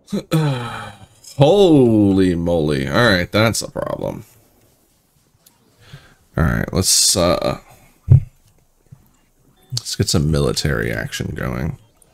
Holy moly. Alright, that's a problem. Alright, let's get some military action going.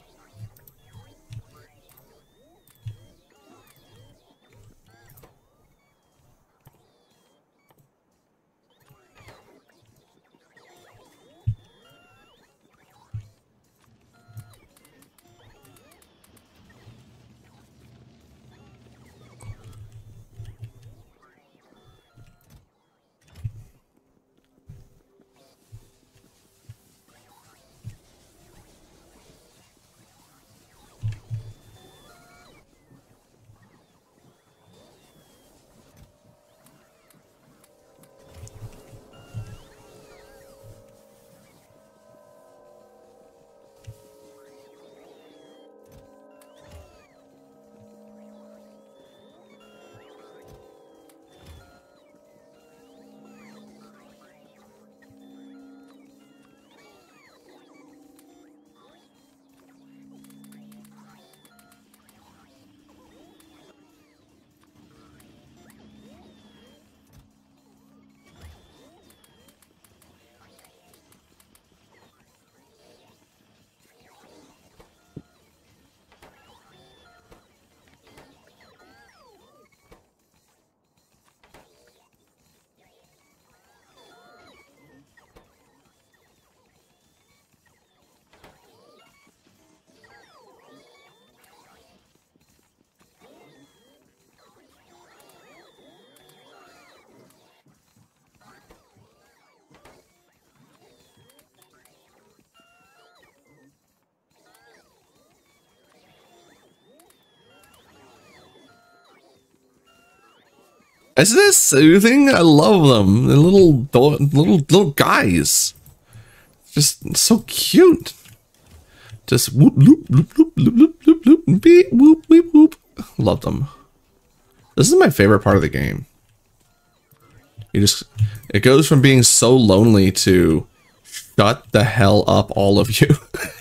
Isn't this soothing? I love them. The little guys. Just so cute. Just whoop loop loop loop loop loop loop loop beep whoop beep whoop. Love them. This is my favorite part of the game. It goes from being so lonely to shut the hell up, all of you.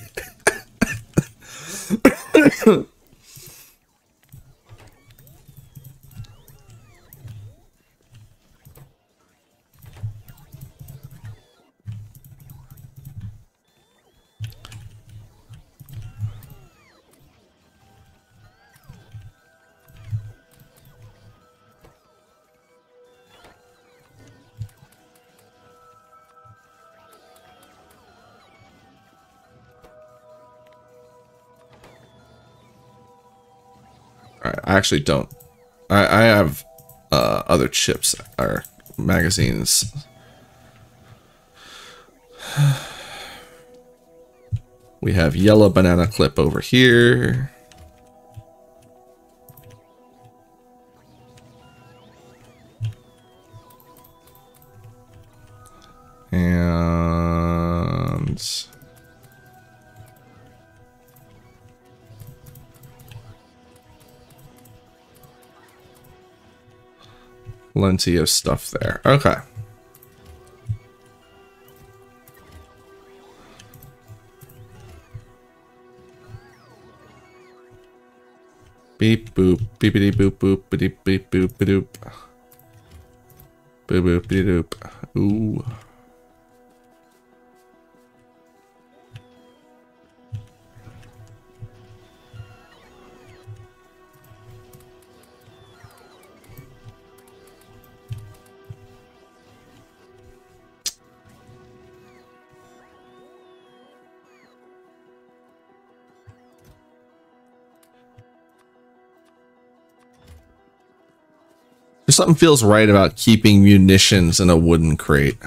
I actually don't. I have other chips or magazines. We have yellow banana clip over here. And plenty of stuff there. Okay. Beep boop beepity boop boop beep beep boop doop. Boop boop doop. Ooh. There's something feels right about keeping munitions in a wooden crate.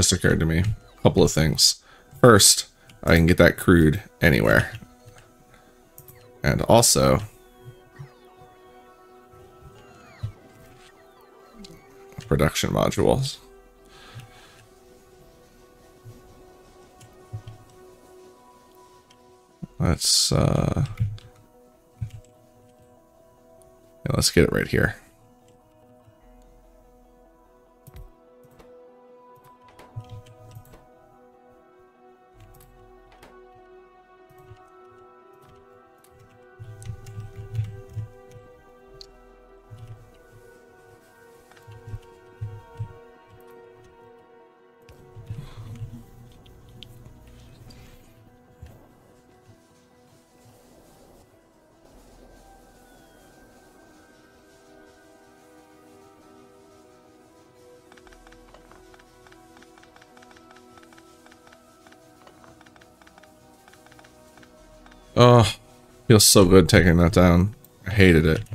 just occurred to me. A couple of things. First, I can get that crude anywhere. And also, production modules. Let's get it right here. Oh, feels so good taking that down. I hated it.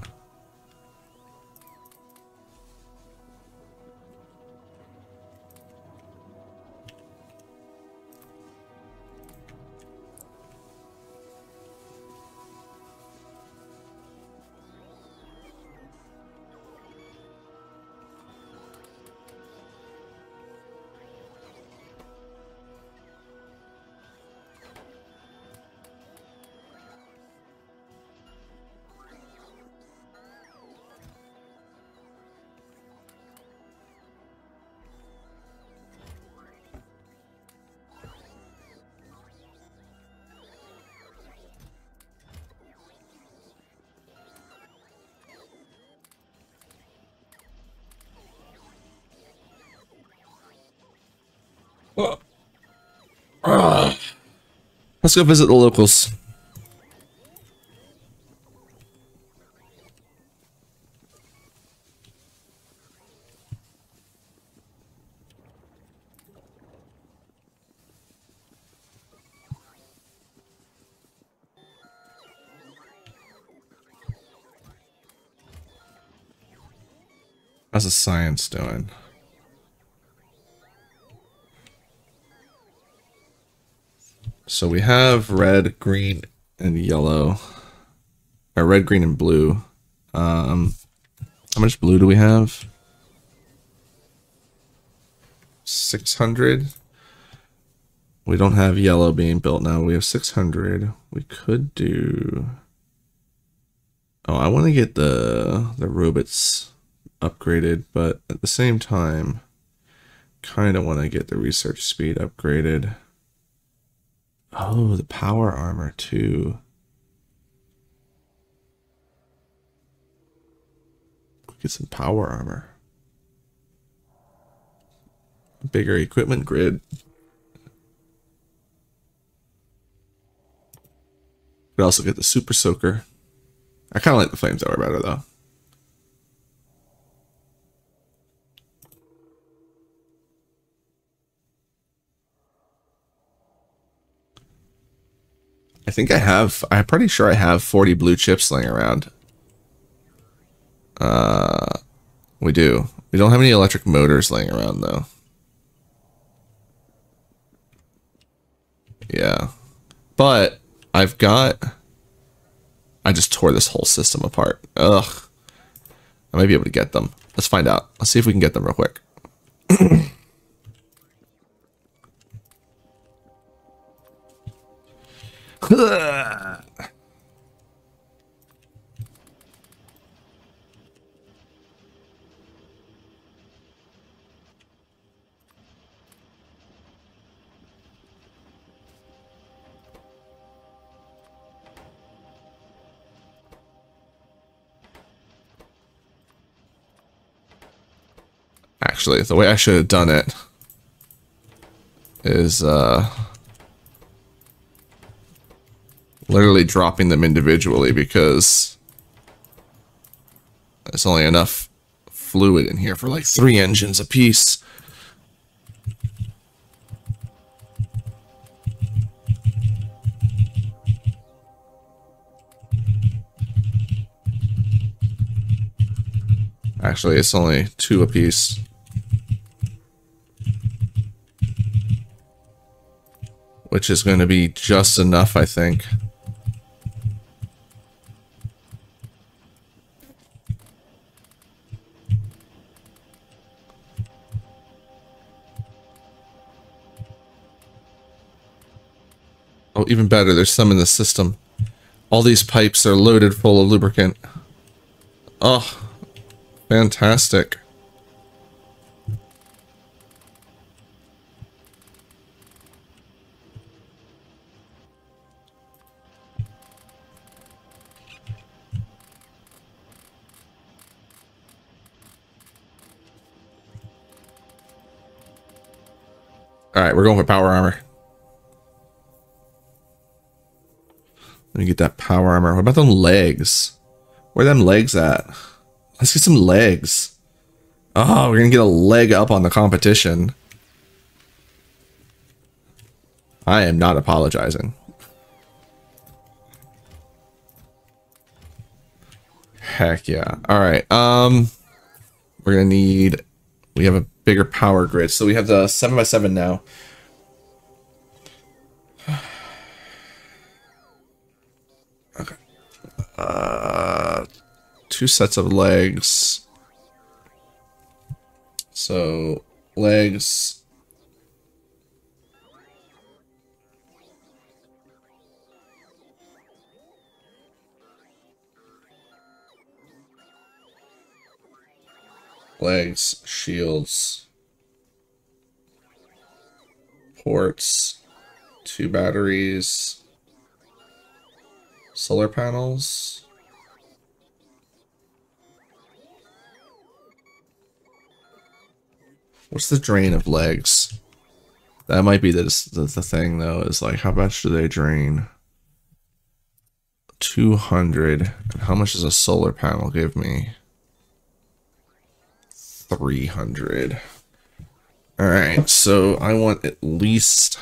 Let's go visit the locals. How's the science doing? So we have red, green, and yellow. Or red, green, and blue. How much blue do we have? 600. We don't have yellow being built now. We have 600. We could do... Oh, I want to get the robots upgraded, but at the same time, kind of want to get the research speed upgraded. Oh, the power armor too. Get some power armor. Bigger equipment grid. Could also get the super soaker. I kind of like the flamethrower better though. I think I'm pretty sure I have 40 blue chips laying around. We do. We don't have any electric motors laying around though. Yeah. But I just tore this whole system apart. Ugh. I might be able to get them. Let's find out. Let's see if we can get them real quick. Actually, the way I should have done it is literally dropping them individually, because there's only enough fluid in here for like 3 engines apiece. Actually, it's only 2 apiece. which is going to be just enough, I think. Oh, even better, there's some in the system. All these pipes are loaded full of lubricant. Oh, fantastic. Alright, we're going for power armor. Let me get that power armor. What about them legs? Where are them legs at? Let's get some legs. Oh, we're gonna get a leg up on the competition. I am not apologizing. Heck yeah. Alright, we're gonna need... We have a bigger power grid. So we have the 7x7 now. Okay. 2 sets of legs. So legs. Legs, shields, ports, 2 batteries, solar panels. What's the drain of legs? That might be the thing though, is like how much do they drain? 200. And how much does a solar panel give me? 300. Alright, so I want at least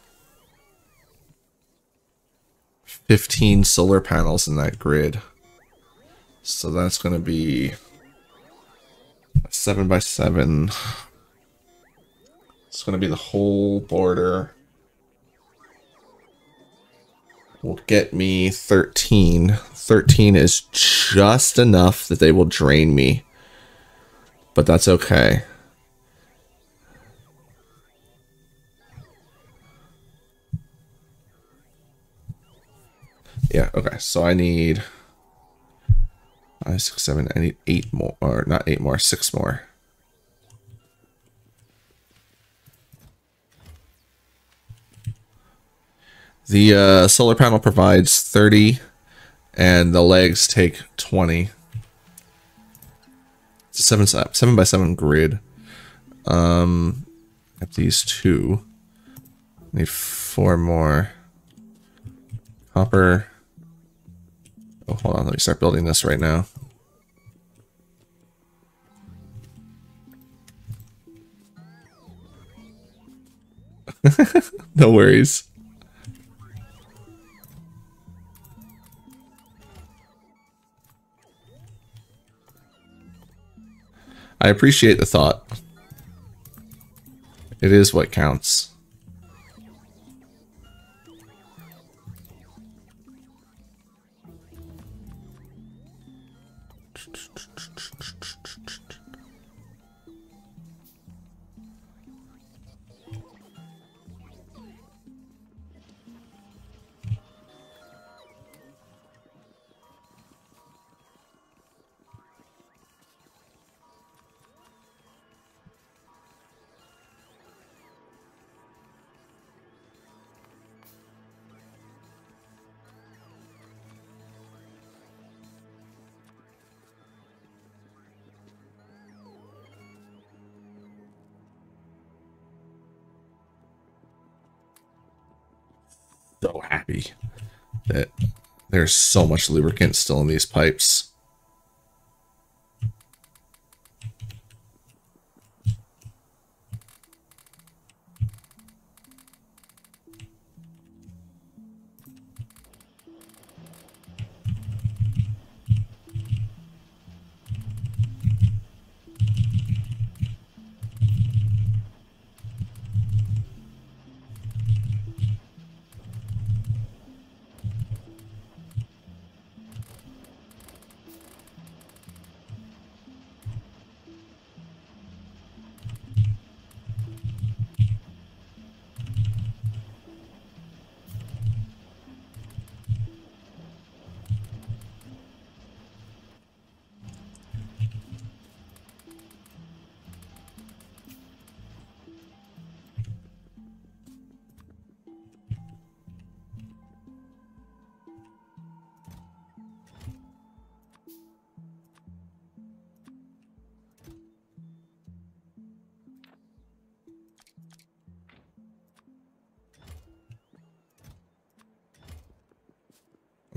15 solar panels in that grid. So that's going to be a 7x7. It's going to be the whole border. Will get me 13. 13 is just enough that they will drain me. But that's okay. Yeah, okay. So I need 5, 6, 7. I need 8 more, or not 8 more, 6 more. The solar panel provides 30, and the legs take 20. It's a 7x7 grid. Got these 2. Need 4 more. Copper. Oh, hold on. Let me start building this right now. No worries. I appreciate the thought. It is what counts. So happy that there's so much lubricant still in these pipes.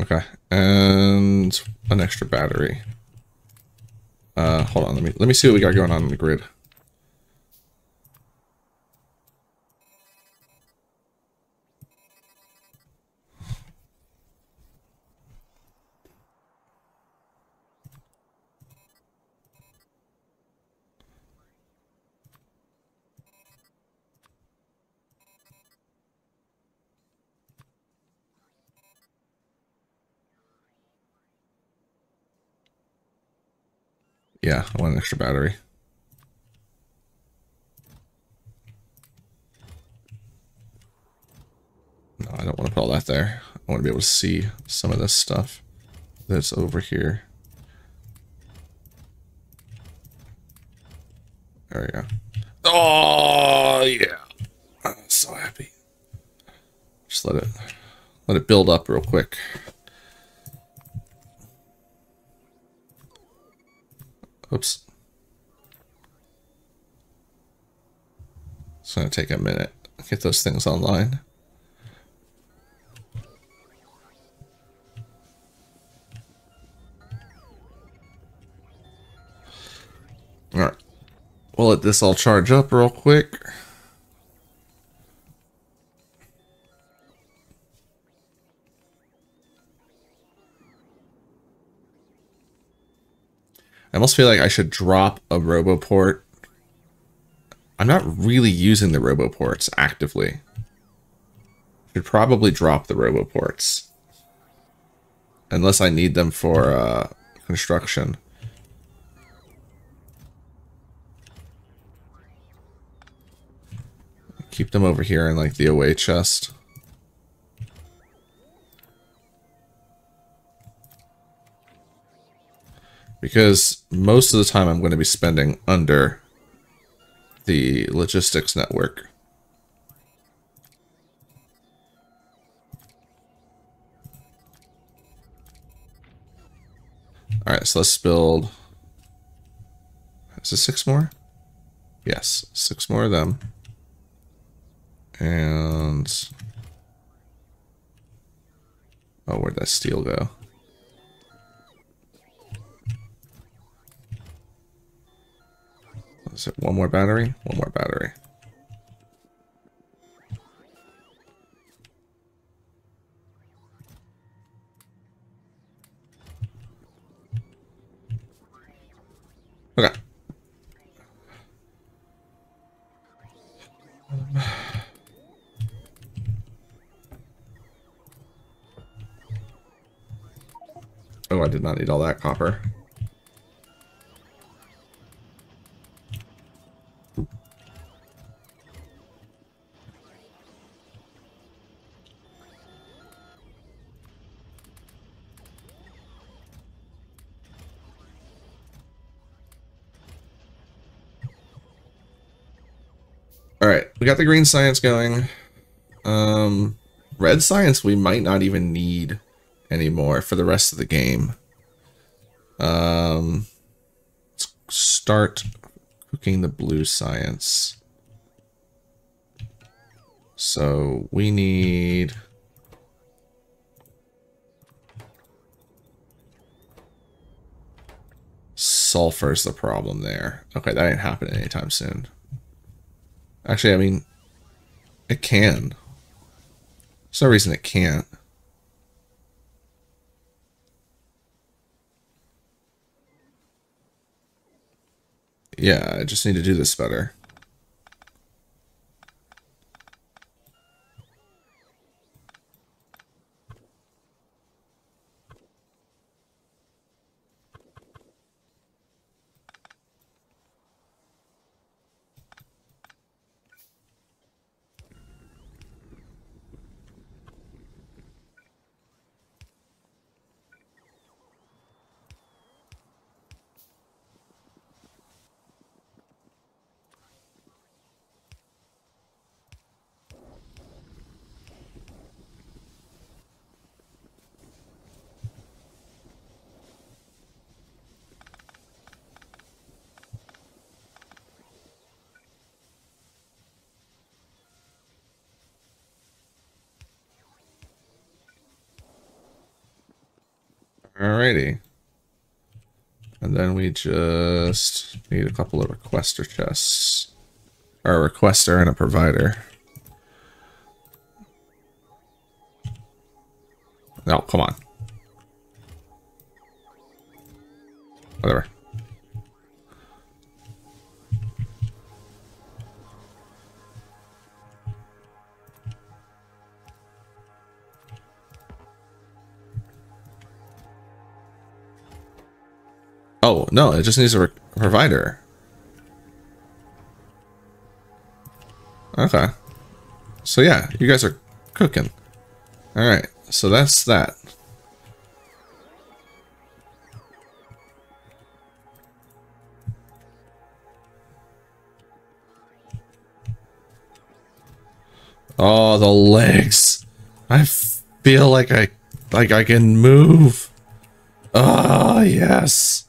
Okay, and an extra battery. Hold on, let me see what we got going on in the grid. Yeah, I want an extra battery. No, I don't want to put all that there. I want to be able to see some of this stuff that's over here. There we go. Oh, yeah. I'm so happy. Just let it build up real quick. Oops. It's going to take a minute to get those things online. Alright. We'll let this all charge up real quick. I almost feel like I should drop a RoboPort. I'm not really using the RoboPorts actively. Should probably drop the RoboPorts. Unless I need them for construction. Keep them over here in like the away chest. Because most of the time I'm going to be spending under the logistics network. Alright, so let's build... Is it 6 more? Yes, 6 more of them. And... Oh, where'd that steel go? Is it one more battery? One more battery. Okay. Oh, I did not need all that copper. Alright, we got the green science going. Red science we might not even need anymore for the rest of the game. Let's start cooking the blue science. So we need... Sulfur's the problem there. Okay, that ain't happening anytime soon. Actually, I mean, it can. There's no reason it can't. Yeah, I just need to do this better. Alrighty. And then we just need a couple of requester chests. Or a requester and a provider. No, come on. Whatever. Oh, no, it just needs a provider. Okay. So yeah, you guys are cooking. Alright, so that's that. Oh, the legs. I feel like I can move. Oh, yes.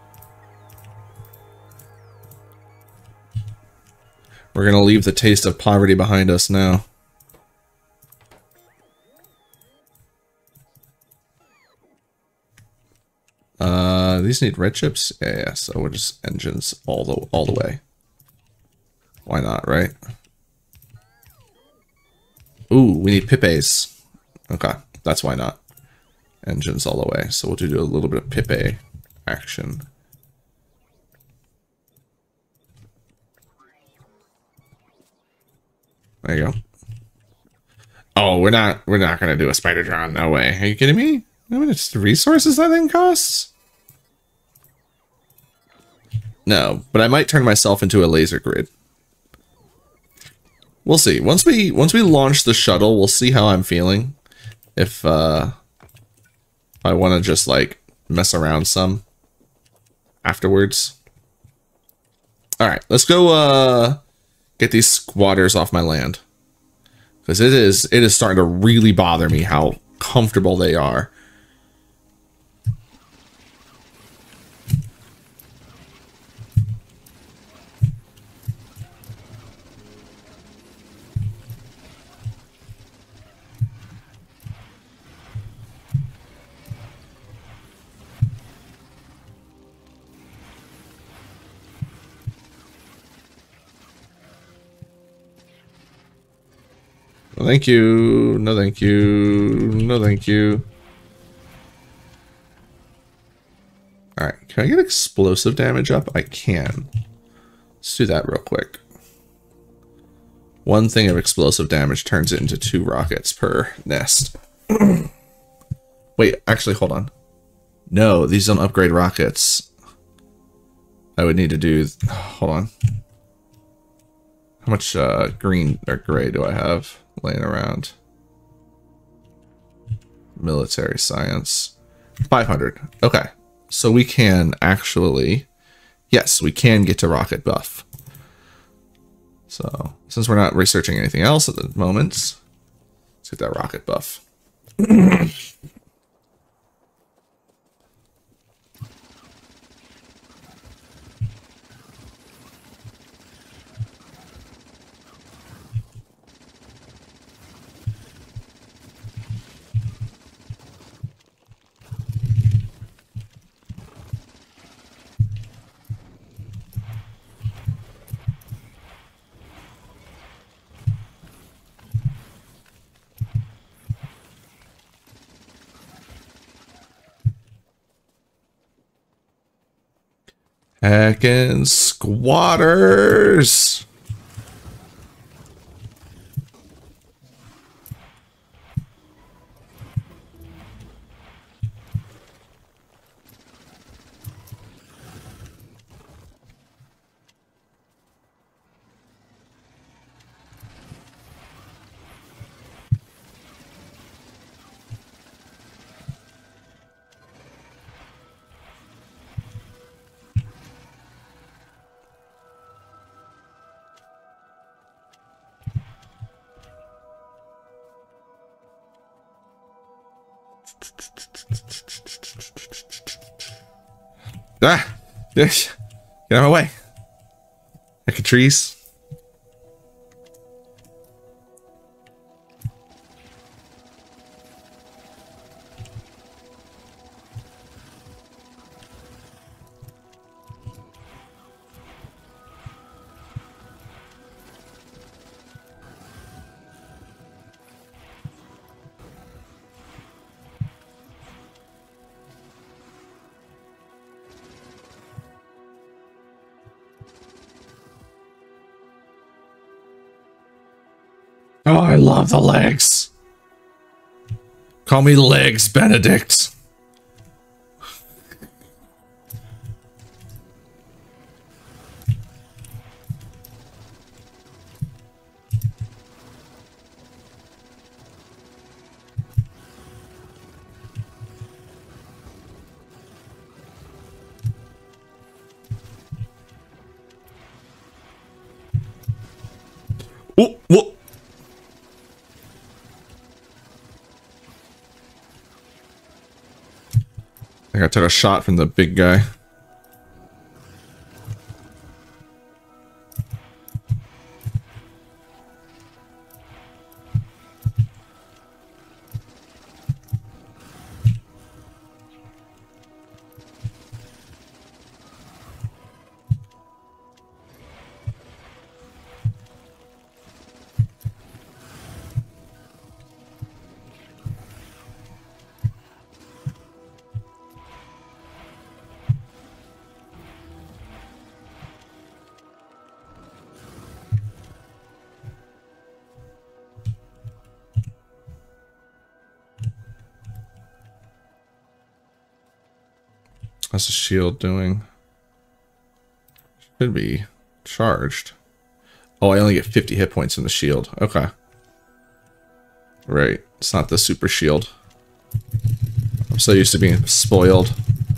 We're gonna leave the taste of poverty behind us now. These need red chips? Yeah, so we're just engines all the way. Why not, right? Ooh, we need Pipes. Okay, that's why not. Engines all the way. So we'll do a little bit of Pipe action. There you go. Oh, we're not gonna do a spider drone. No way. Are you kidding me? I mean, it's the resources that thing costs. No, but I might turn myself into a laser grid. We'll see. Once we launch the shuttle, we'll see how I'm feeling. If I want to just like mess around some afterwards. All right, let's go get these squatters off my land, because it is starting to really bother me how comfortable they are. No, thank you. No, thank you. No, thank you. All right, can I get explosive damage up? I can. Let's do that real quick. One thing of explosive damage turns it into 2 rockets per nest. Wait, actually, hold on. No, these don't upgrade rockets. I would need to do... Hold on. How much green or gray do I have laying around? Military science. 500. Okay. So we can actually... Yes, we can get to rocket buff. So, since we're not researching anything else at the moment, let's get that rocket buff. Heckin' squatters! Ah! Yes! Get out of my way! Heck of trees. I love the legs. Call me Legs Benedict. Oh, what? I think I took a shot from the big guy. How's the shield doing? Should be charged. Oh, I only get 50 hit points from the shield. Okay. Right. It's not the super shield. I'm so used to being spoiled.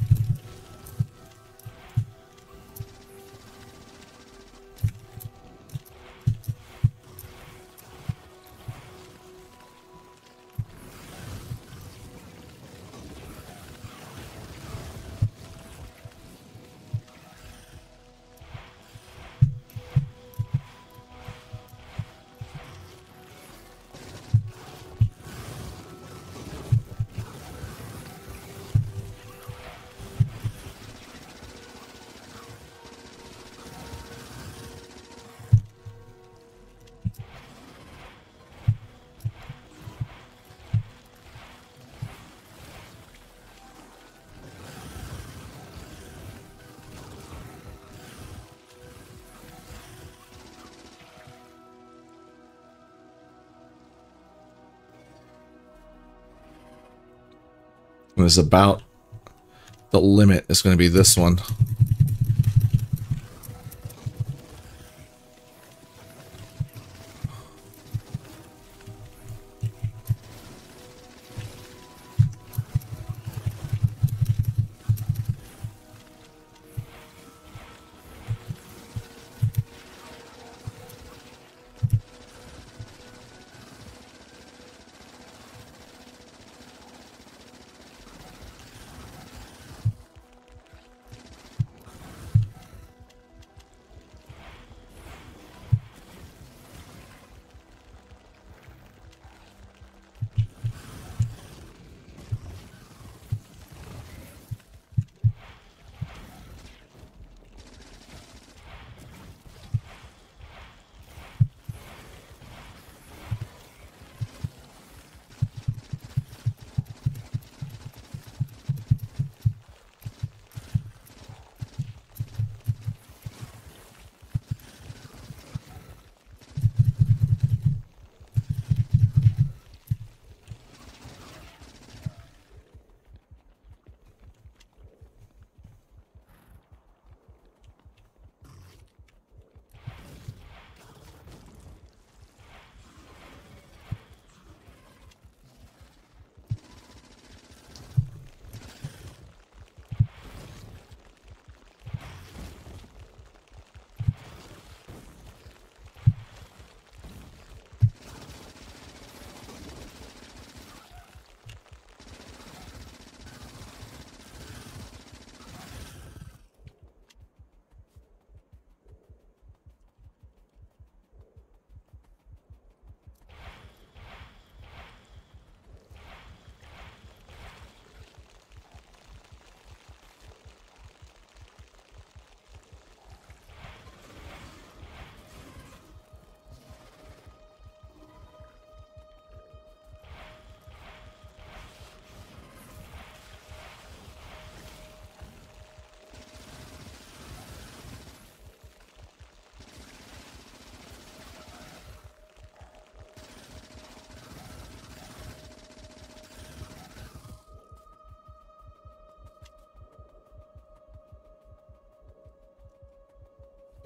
And it's about the limit is going to be this one.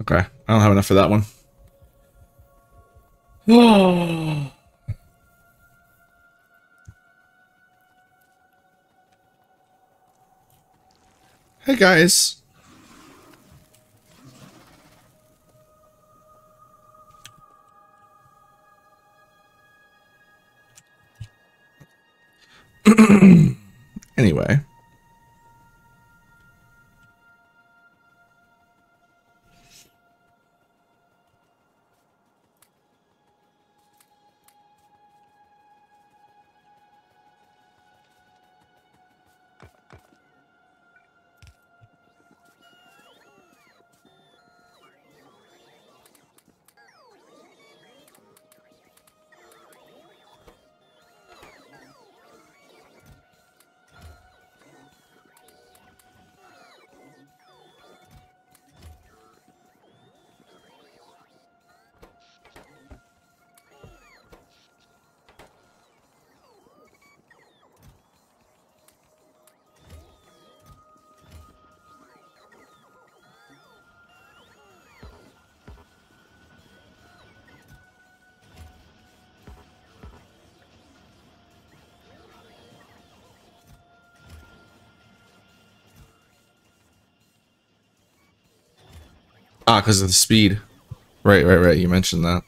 Okay, I don't have enough for that one. Oh. Hey guys. Anyway. Ah, because of the speed. Right, right, right. You mentioned that.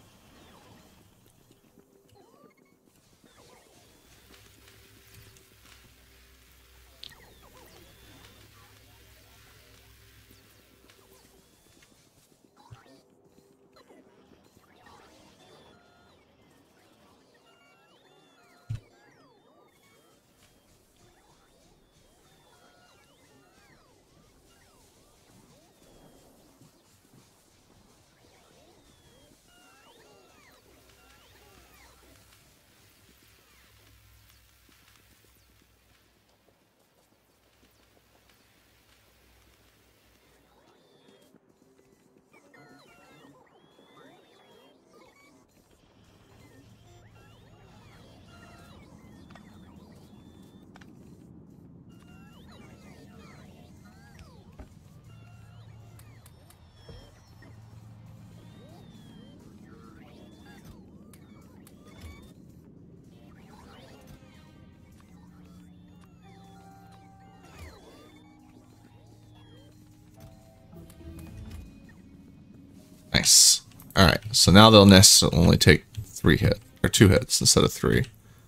Nice. All right. So now they'll nest only take 3 hits or 2 hits instead of 3.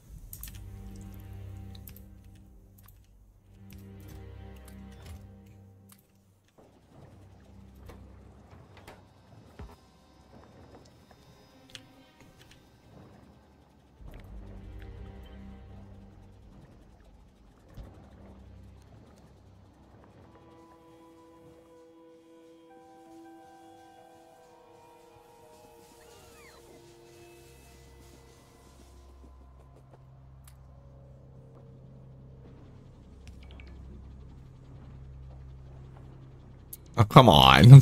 Oh, come on.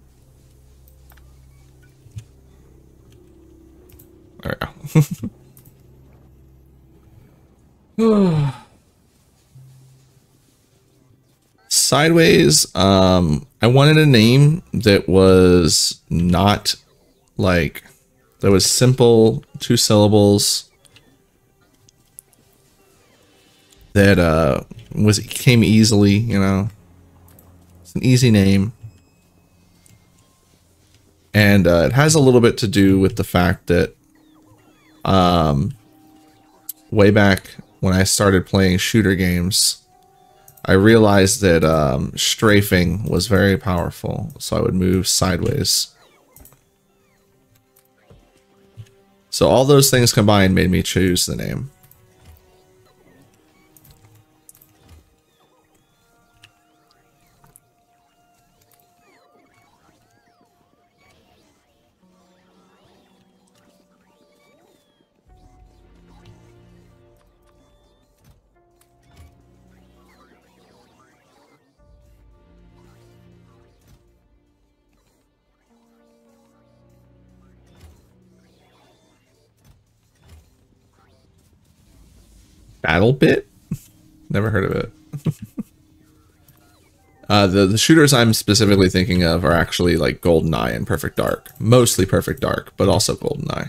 There we go. Sideways, I wanted a name that was not like, that was simple, 2 syllables, that came easily, you know. It's an easy name. And it has a little bit to do with the fact that way back when I started playing shooter games, I realized that strafing was very powerful, so I would move sideways. So all those things combined made me choose the name. Battle Bit? Never heard of it. The shooters I'm specifically thinking of are actually like GoldenEye and Perfect Dark. Mostly Perfect Dark, but also GoldenEye.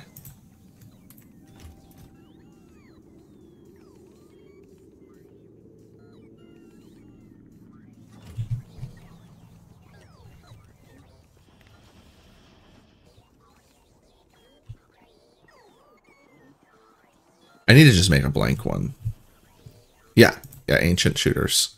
I need to just make a blank one. Yeah, ancient shooters.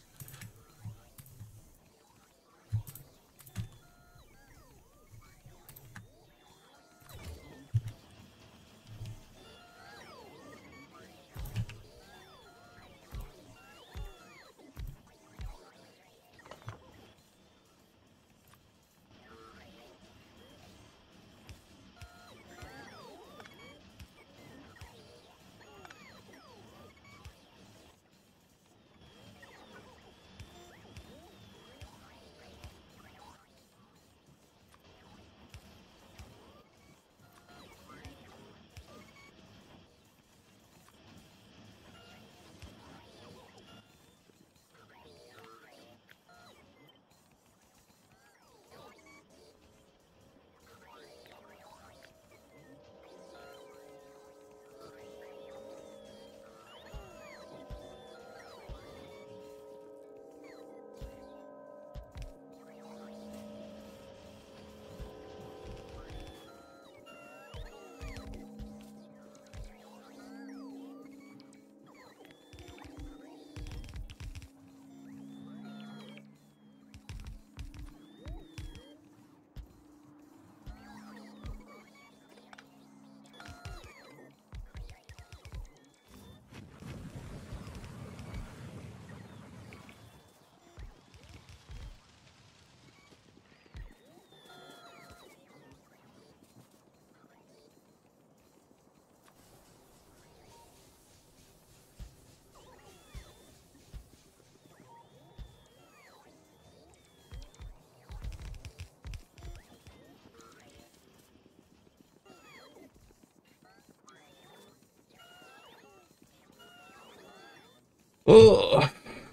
Oh.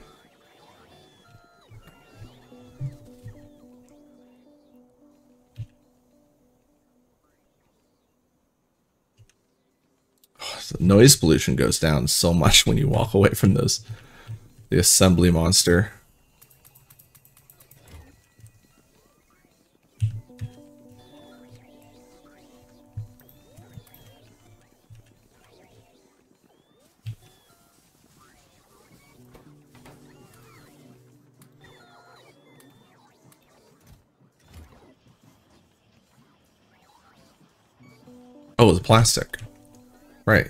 The noise pollution goes down so much when you walk away from those. The assembly monster. Oh, the plastic. Right.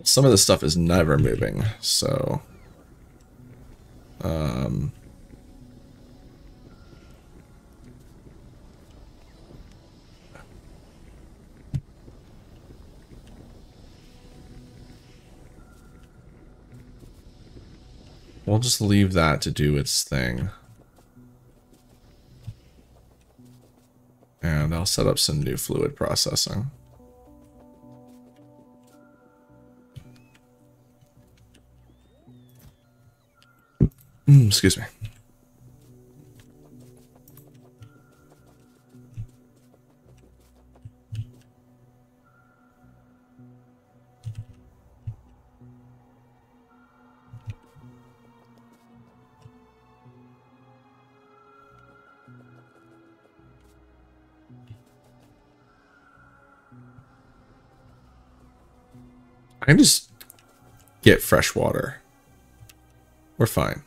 some of this stuff is never moving, so we'll just leave that to do its thing. And I'll set up some new fluid processing. Excuse me. I can just get fresh water. We're fine.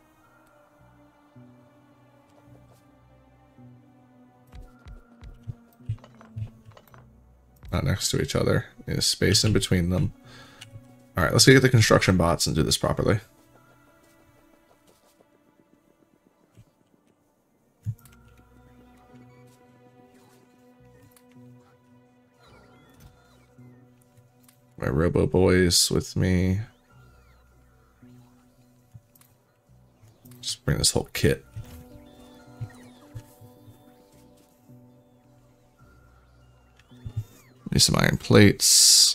Not next to each other. Need a space in between them. Alright, let's get the construction bots and do this properly. My robo boys with me. Just bring this whole kit. Need some iron plates.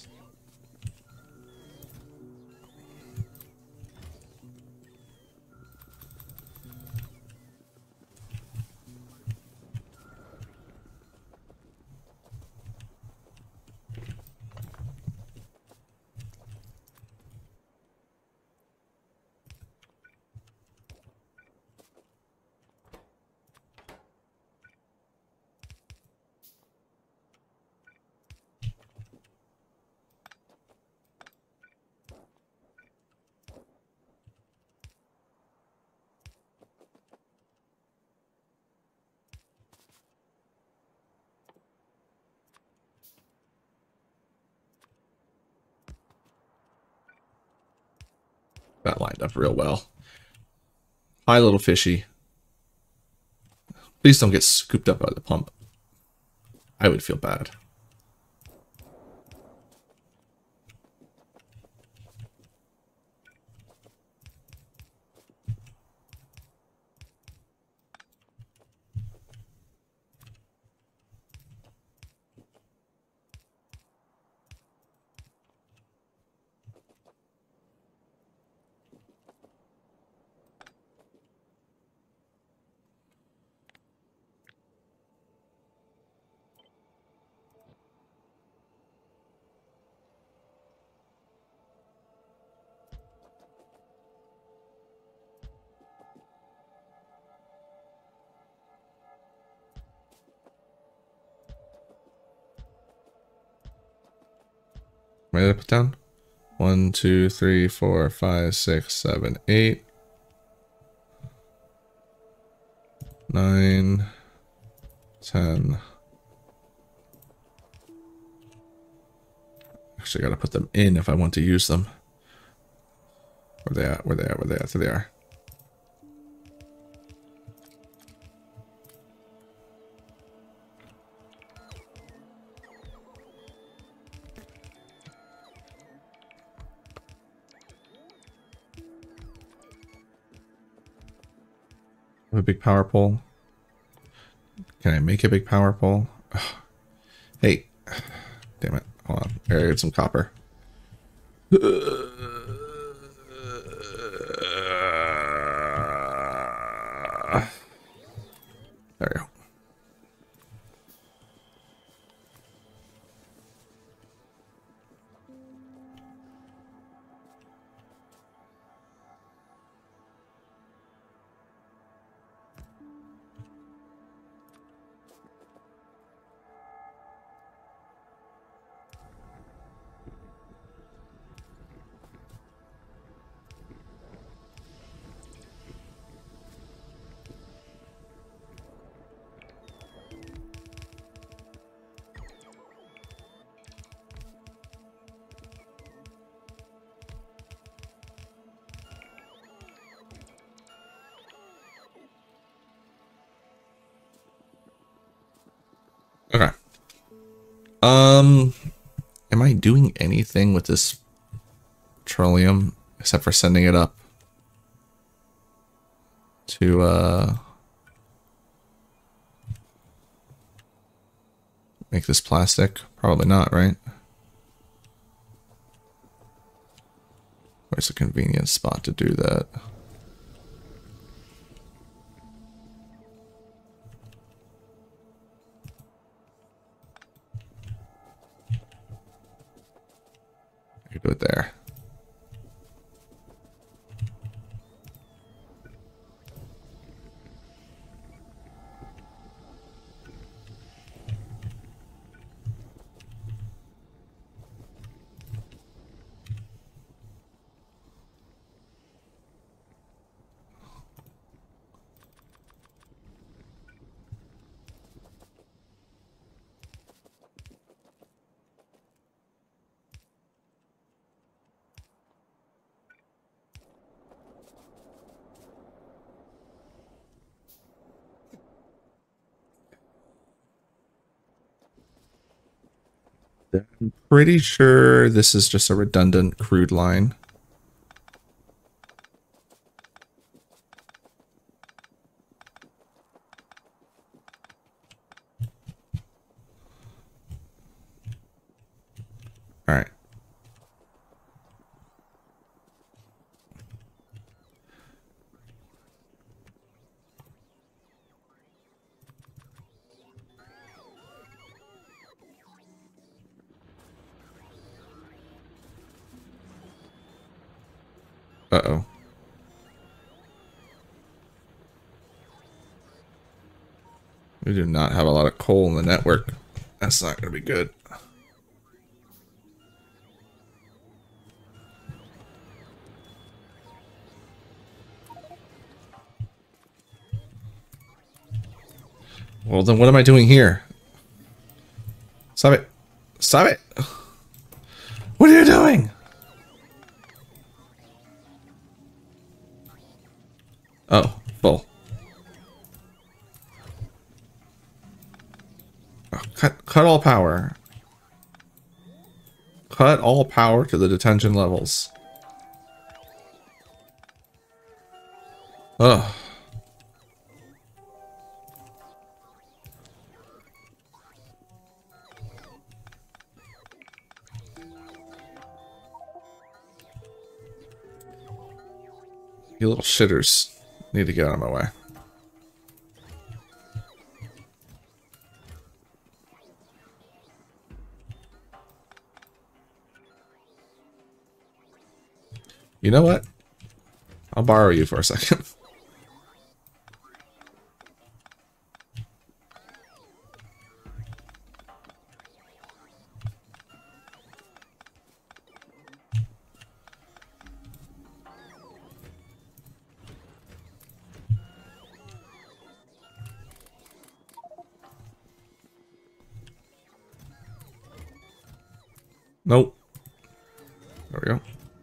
That lined up real well. Hi, little fishy. Please don't get scooped up by the pump. I would feel bad. Ready to put down? 1, 2, 3, 4, 5, 6, 7, 8, 9, 10. Actually, I gotta put them in if I want to use them. Where they at? Where they at? Where they at? There they are. A big power pole. Can I make a big power pole? Ugh. Hey, damn it. Hold on. I gotta get some copper. There we go. Am I doing anything with this petroleum except for sending it up to make this plastic? Probably not, right? Where's a convenient spot to do that? I could do it there. I'm pretty sure this is just a redundant crude line. All right. Uh-oh. We do not have a lot of coal in the network. That's not going to be good. Well, then what am I doing here? Stop it. Stop it. What are you doing? Oh, full. Oh, cut all power. Cut all power to the detention levels. Ugh. You little shitters need to get out of my way. You know what? I'll borrow you for a second. Nope. There we go.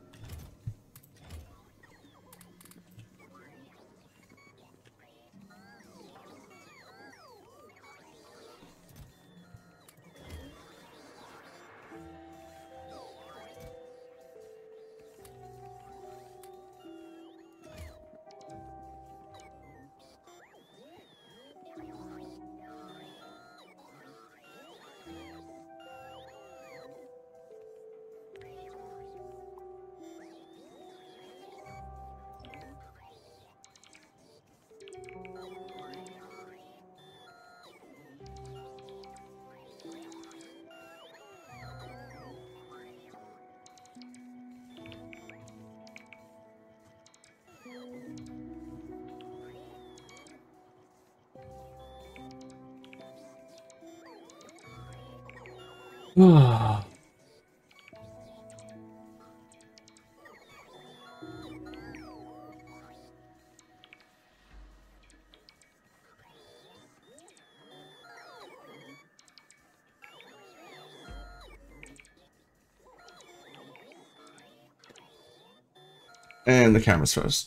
And the camera's froze.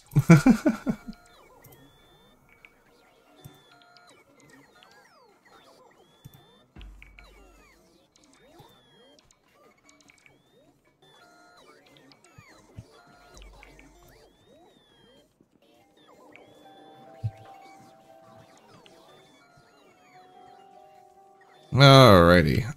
Alrighty.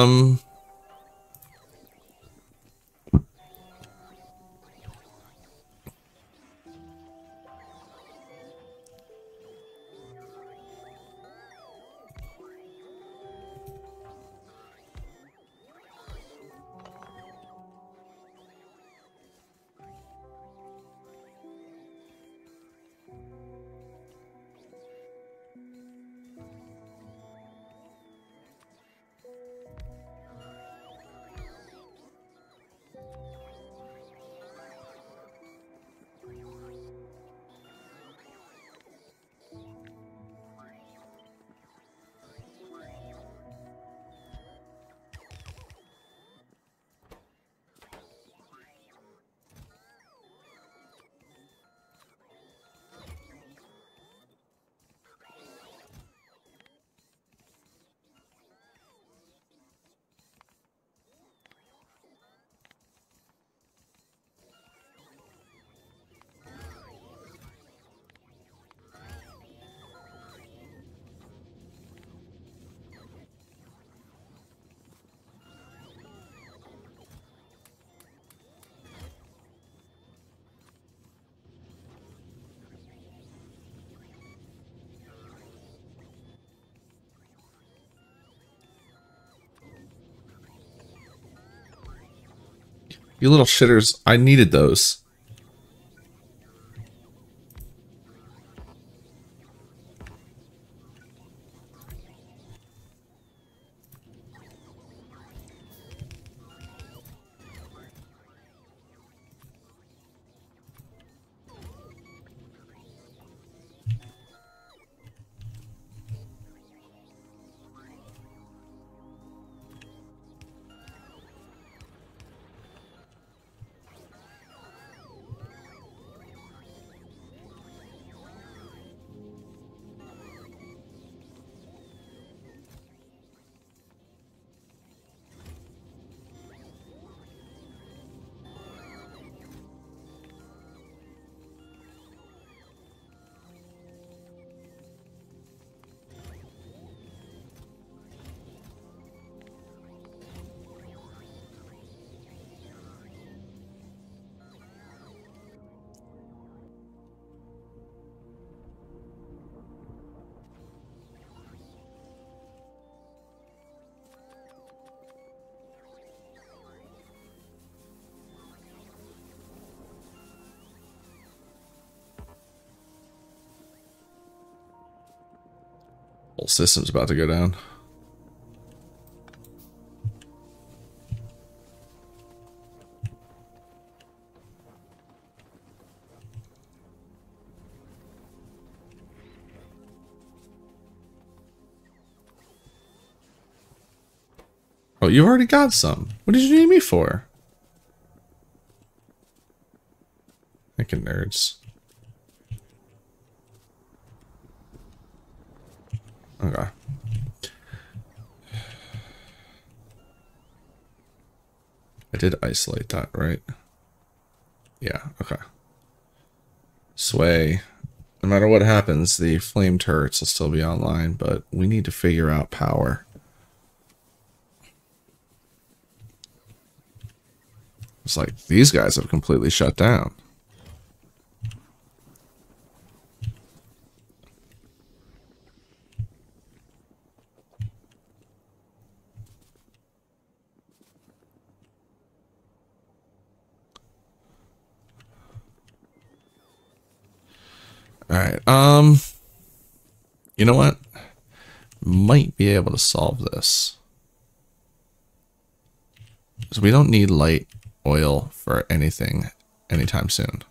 You little shitters. I needed those. Whole system's about to go down. Oh, you already got some. What did you need me for? Freaking nerds. Okay. I did isolate that, right? Yeah, okay. Sway. No matter what happens, the flame turrets will still be online, but we need to figure out power. It's like these guys have completely shut down. All right. You know what? Might be able to solve this. So we don't need light oil for anything anytime soon.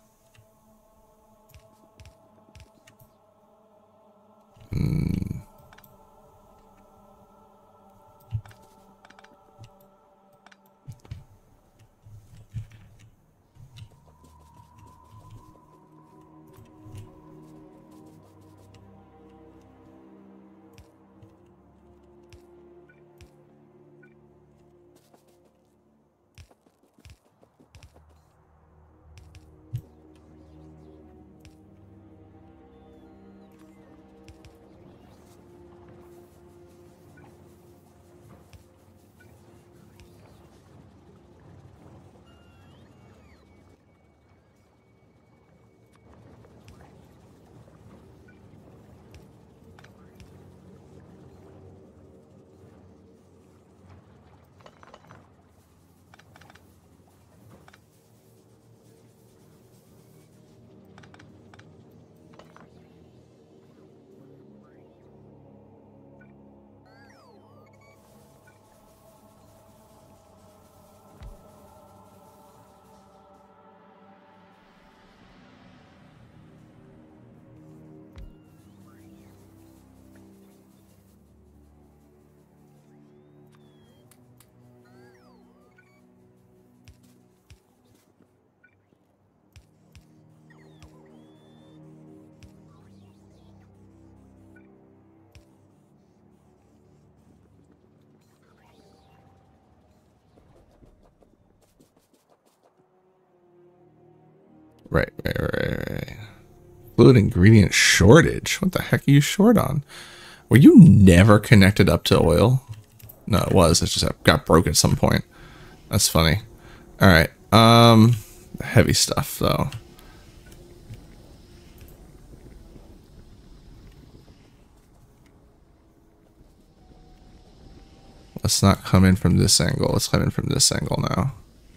Right. Fluid ingredient shortage. What the heck are you short on? Were you never connected up to oil? No, it was. It just got broke at some point. That's funny. All right. Heavy stuff though. Let's not come in from this angle. Let's come in from this angle now.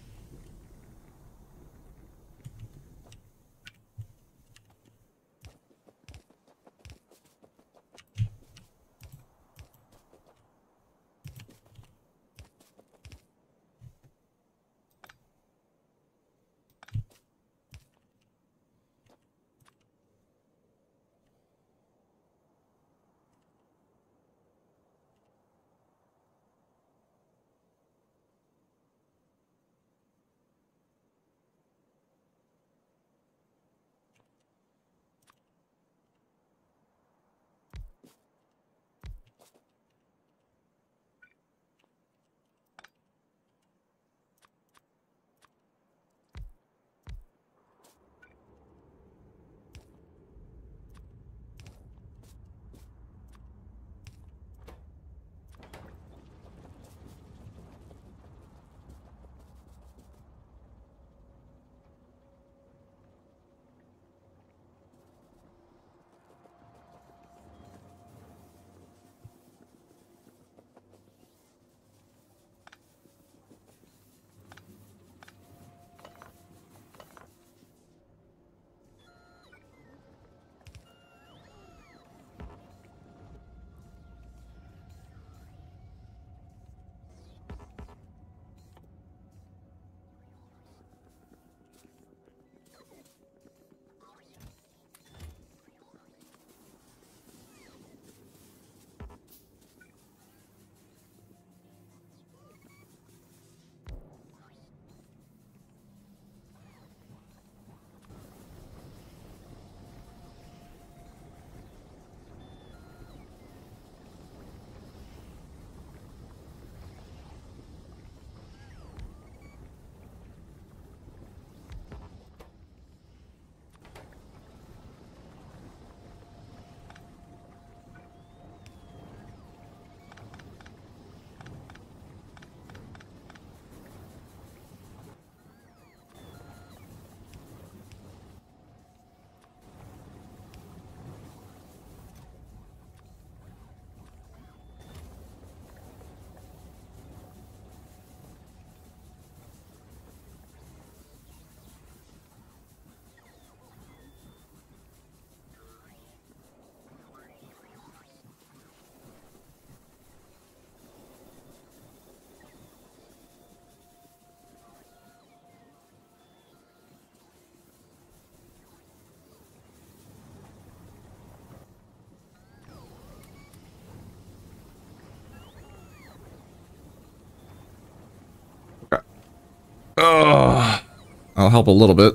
Oh, I'll help a little bit.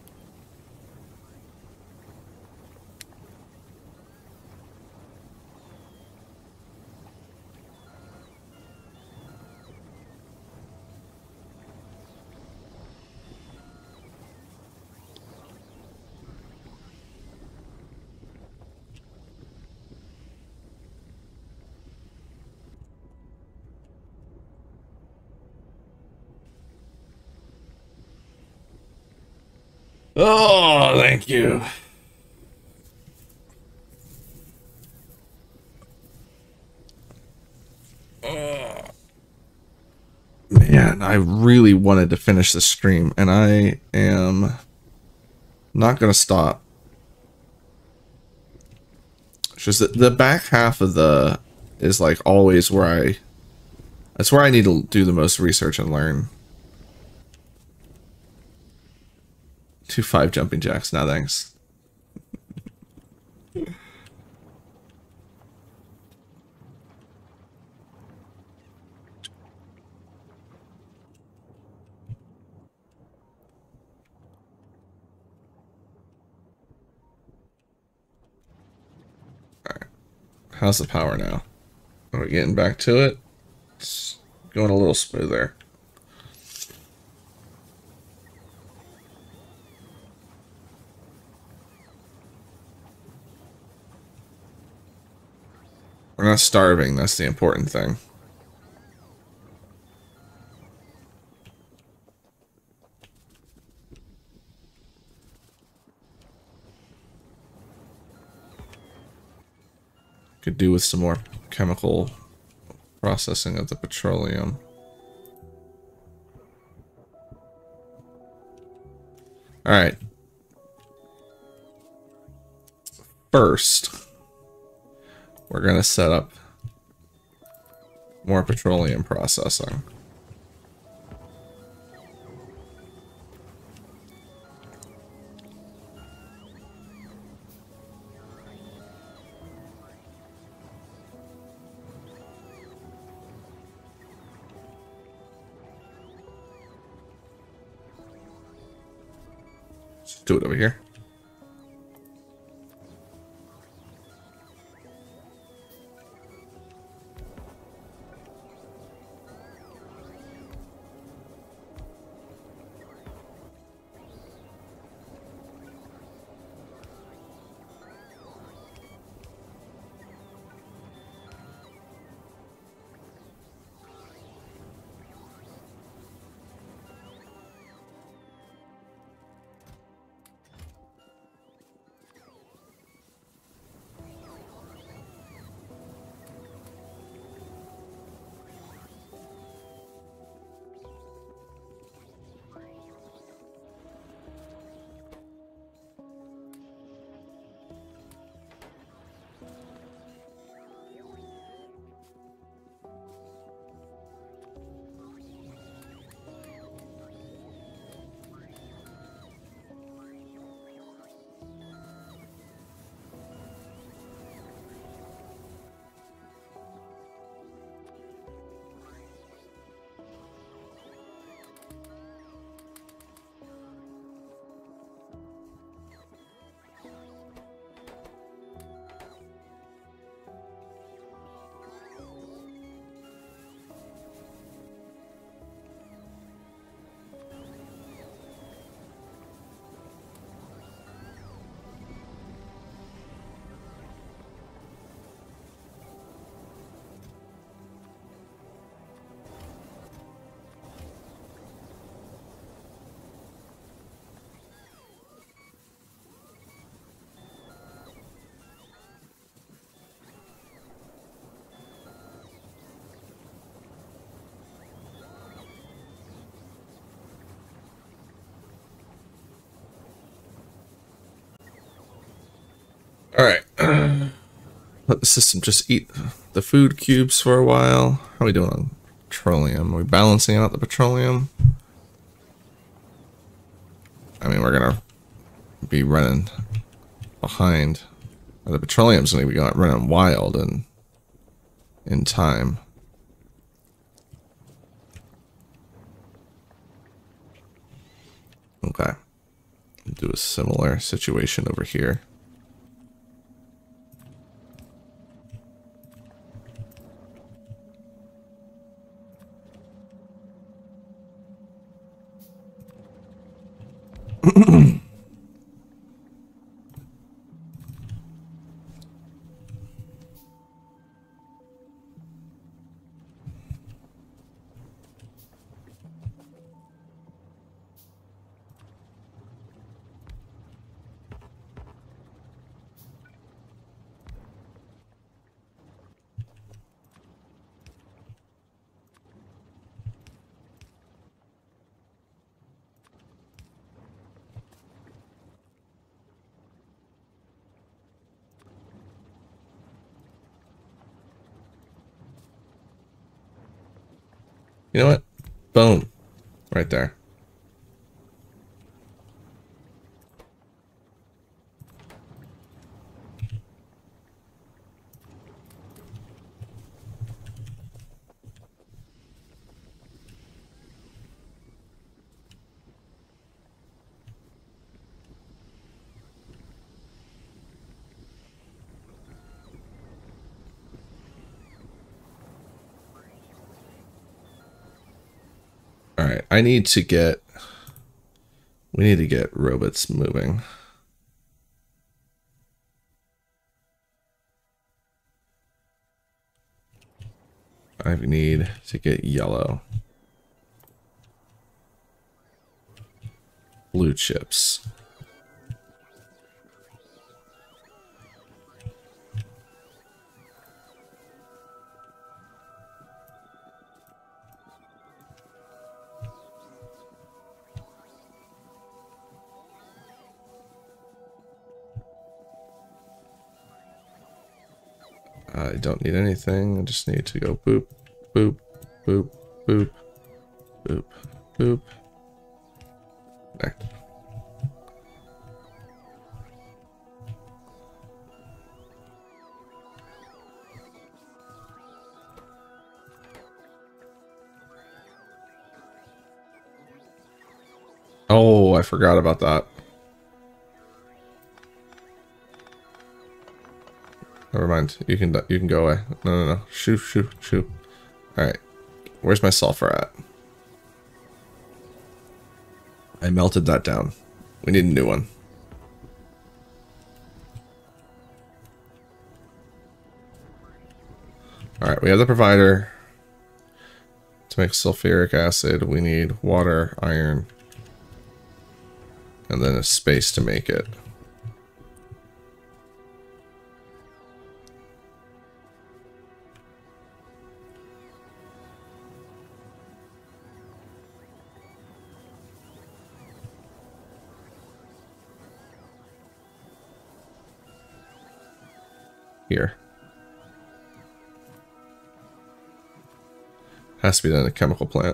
Oh, thank you. Man, I really wanted to finish the stream, and I am not going to stop. It's just that the back half of the is like always where that's where I need to do the most research and learn. 2-5 jumping jacks. No, thanks. How's the power now? Are we getting back to it? It's going a little smoother. We're not starving, that's the important thing. Could do with some more chemical processing of the petroleum. Alright. First, we're going to set up more petroleum processing. Let's do it over here. Alright. Let the system just eat the food cubes for a while. How are we doing on petroleum? Are we balancing out the petroleum? I mean, we're gonna be running behind. The petroleum's gonna be running wild in time. Okay. Do a similar situation over here. You know what? Boom. Right there. Alright, we need to get robots moving. I need to get yellow. Blue chips. I don't need anything. I just need to go boop, boop, boop, boop, boop, boop. There. Oh, I forgot about that. Never mind. You can go away. No. Shoo. All right. Where's my sulfur at? I melted that down. We need a new one. All right. We have the provider. To make sulfuric acid, we need water, iron, and then a space to make it. Here. Has to be done in a chemical plant.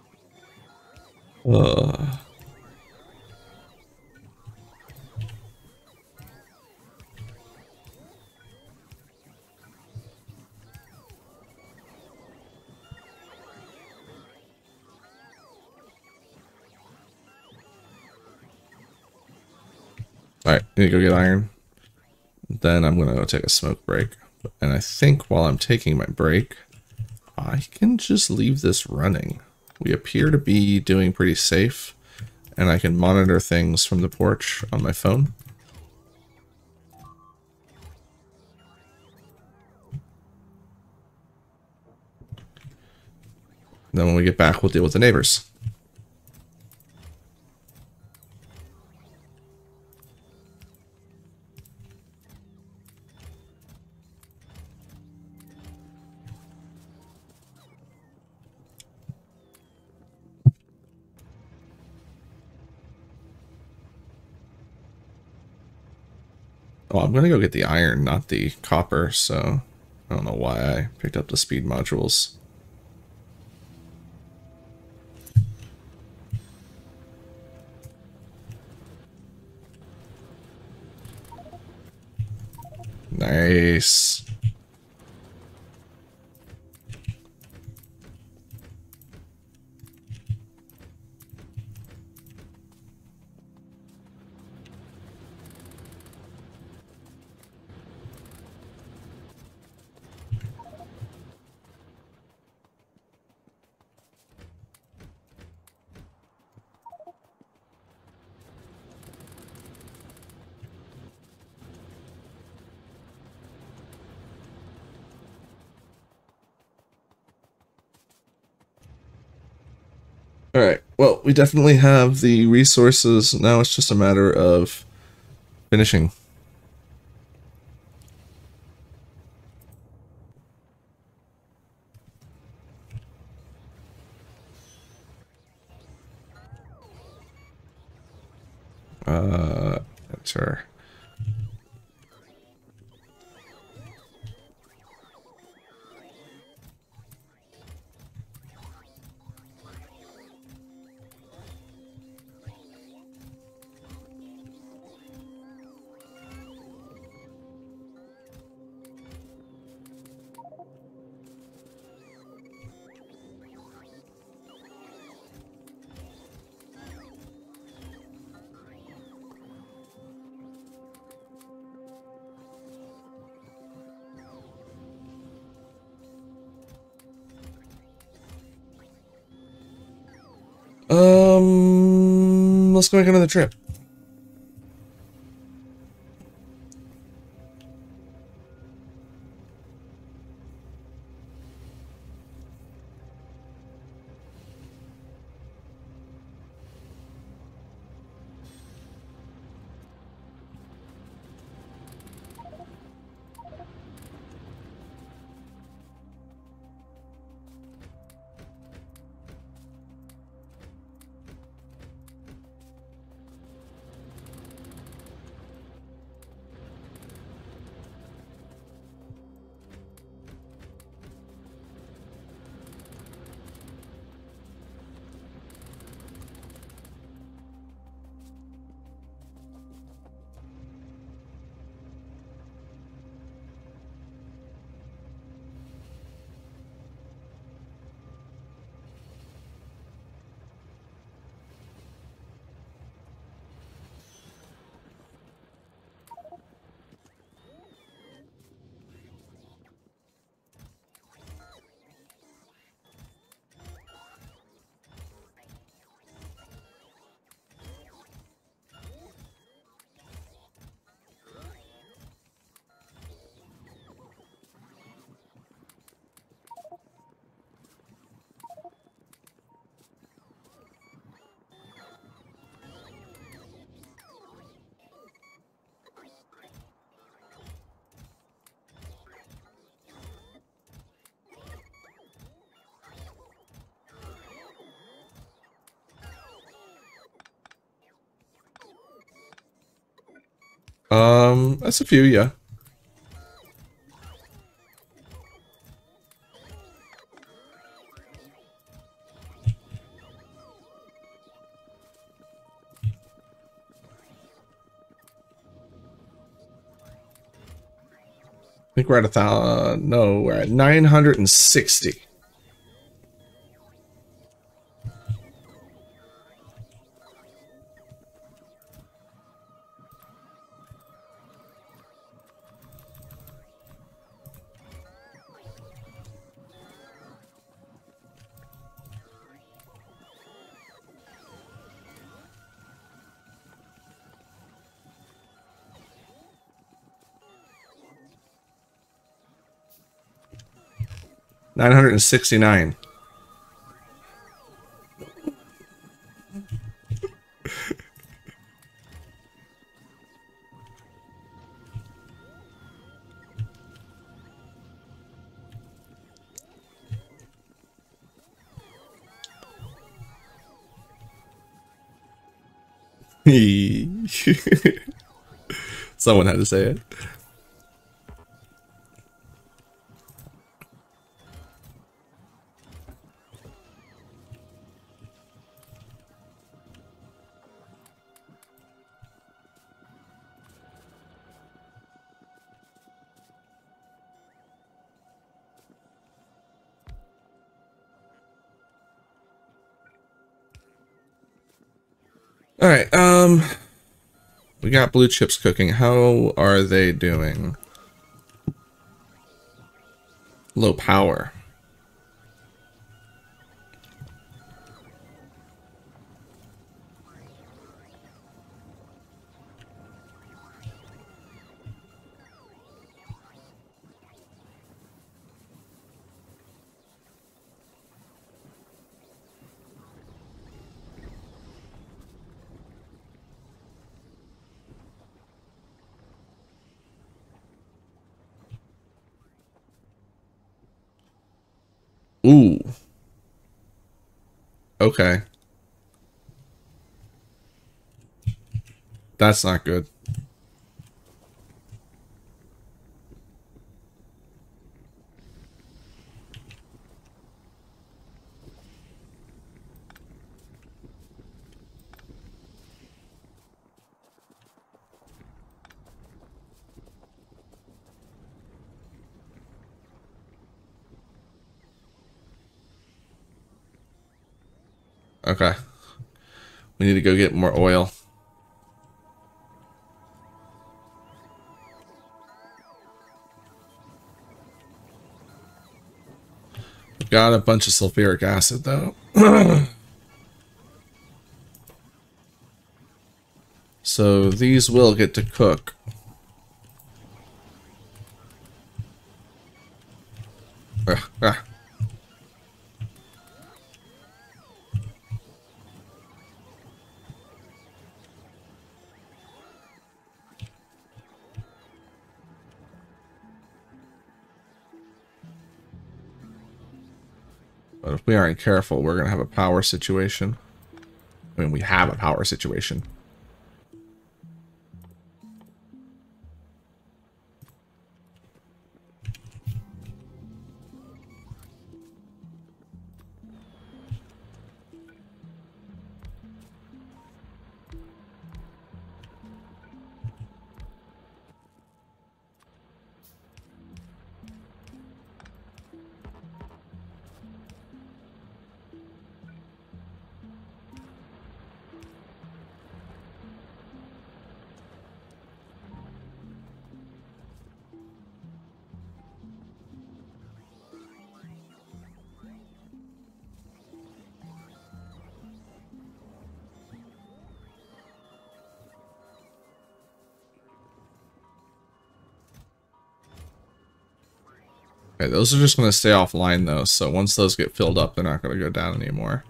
Uh, Alright, need to go get iron. Then I'm gonna go take a smoke break. And I think while I'm taking my break, I can just leave this running. We appear to be doing pretty safe, and I can monitor things from the porch on my phone. Then when we get back, we'll deal with the neighbors. Oh, I'm gonna go get the iron, not the copper, so I don't know why I picked up the speed modules. Nice. Alright, well, we definitely have the resources. Now it's just a matter of finishing. Enter. Let's go make another trip. That's a few, yeah. I think we're at no, we're at 960. 969. Someone had to say it. All right, we got blue chips cooking. How are they doing? Low power. Ooh. Okay. That's not good. Okay. We need to go get more oil. We've got a bunch of sulfuric acid, though. So these will get to cook. Ah. But if we aren't careful, we're going to have a power situation. I mean, we have a power situation. Okay, those are just going to stay offline, though. So once those get filled up, they're not going to go down anymore.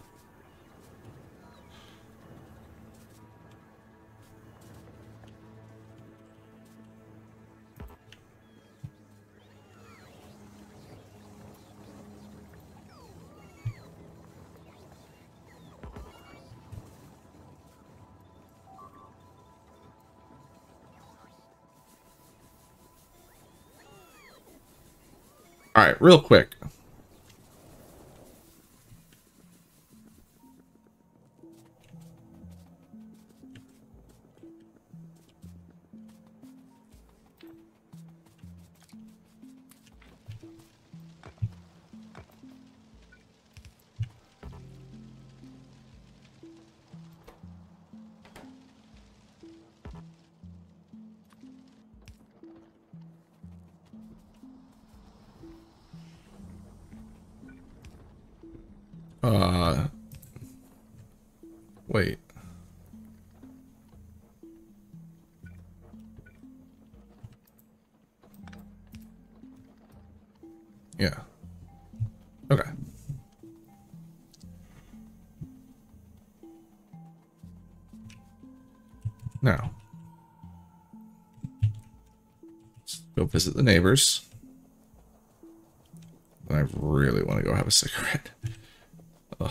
All right, real quick. Wait. Yeah. Okay. Now, go visit the neighbors. I really want to go have a cigarette. Ugh.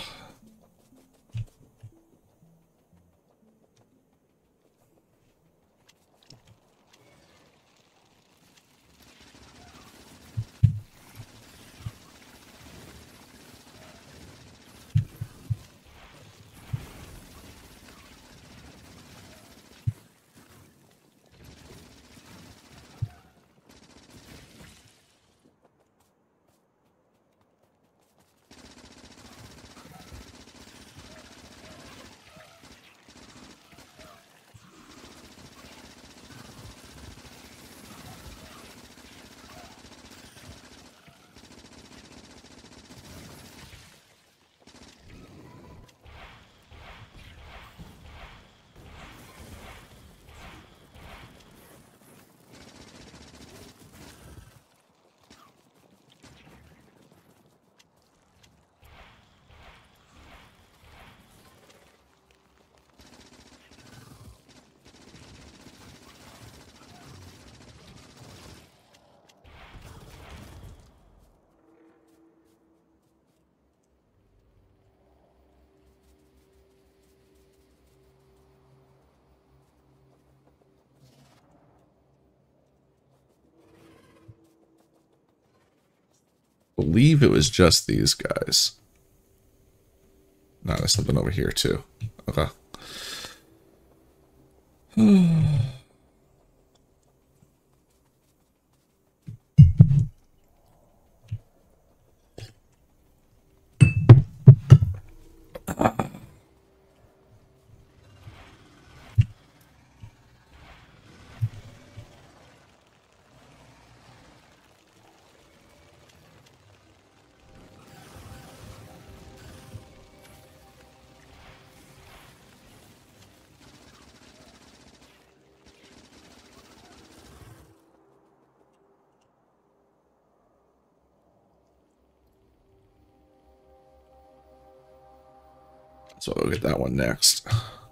Believe it was just these guys. No, there's something over here too. Okay. So we'll get that one next.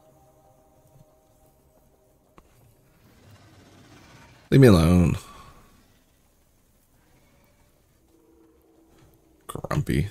Leave me alone. Grumpy.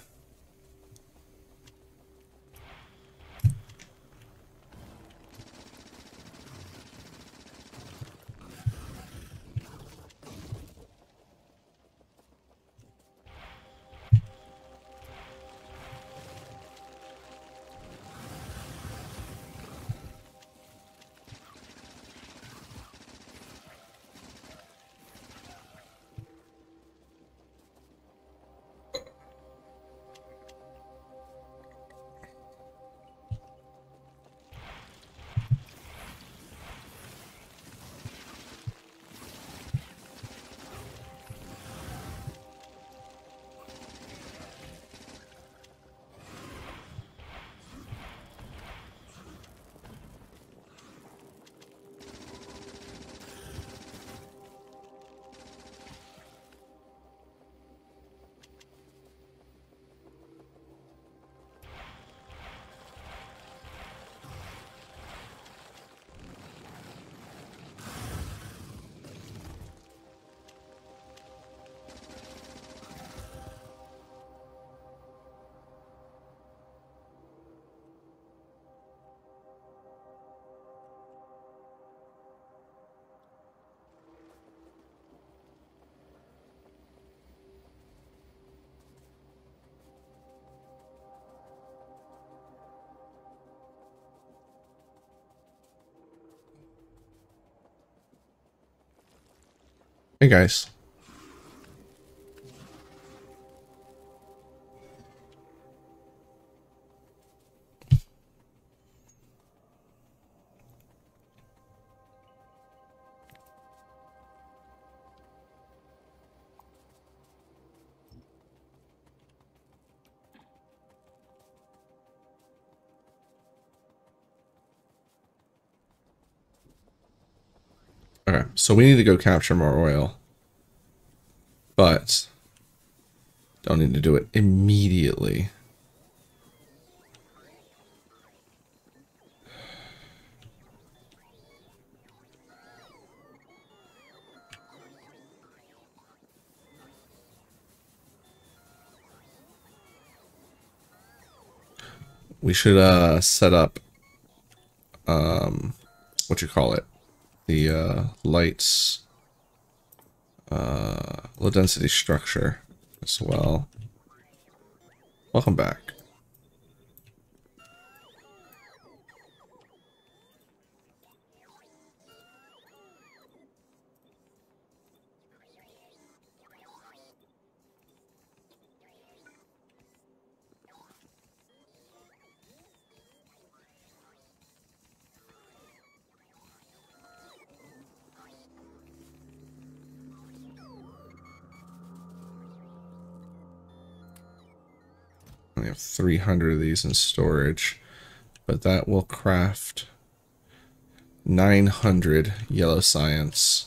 Hey guys. Okay, so we need to go capture more oil. But Don't need to do it immediately. We should set up what you call it? The lights low density structure as well. Welcome back. We have 300 of these in storage, but that will craft 900 yellow science.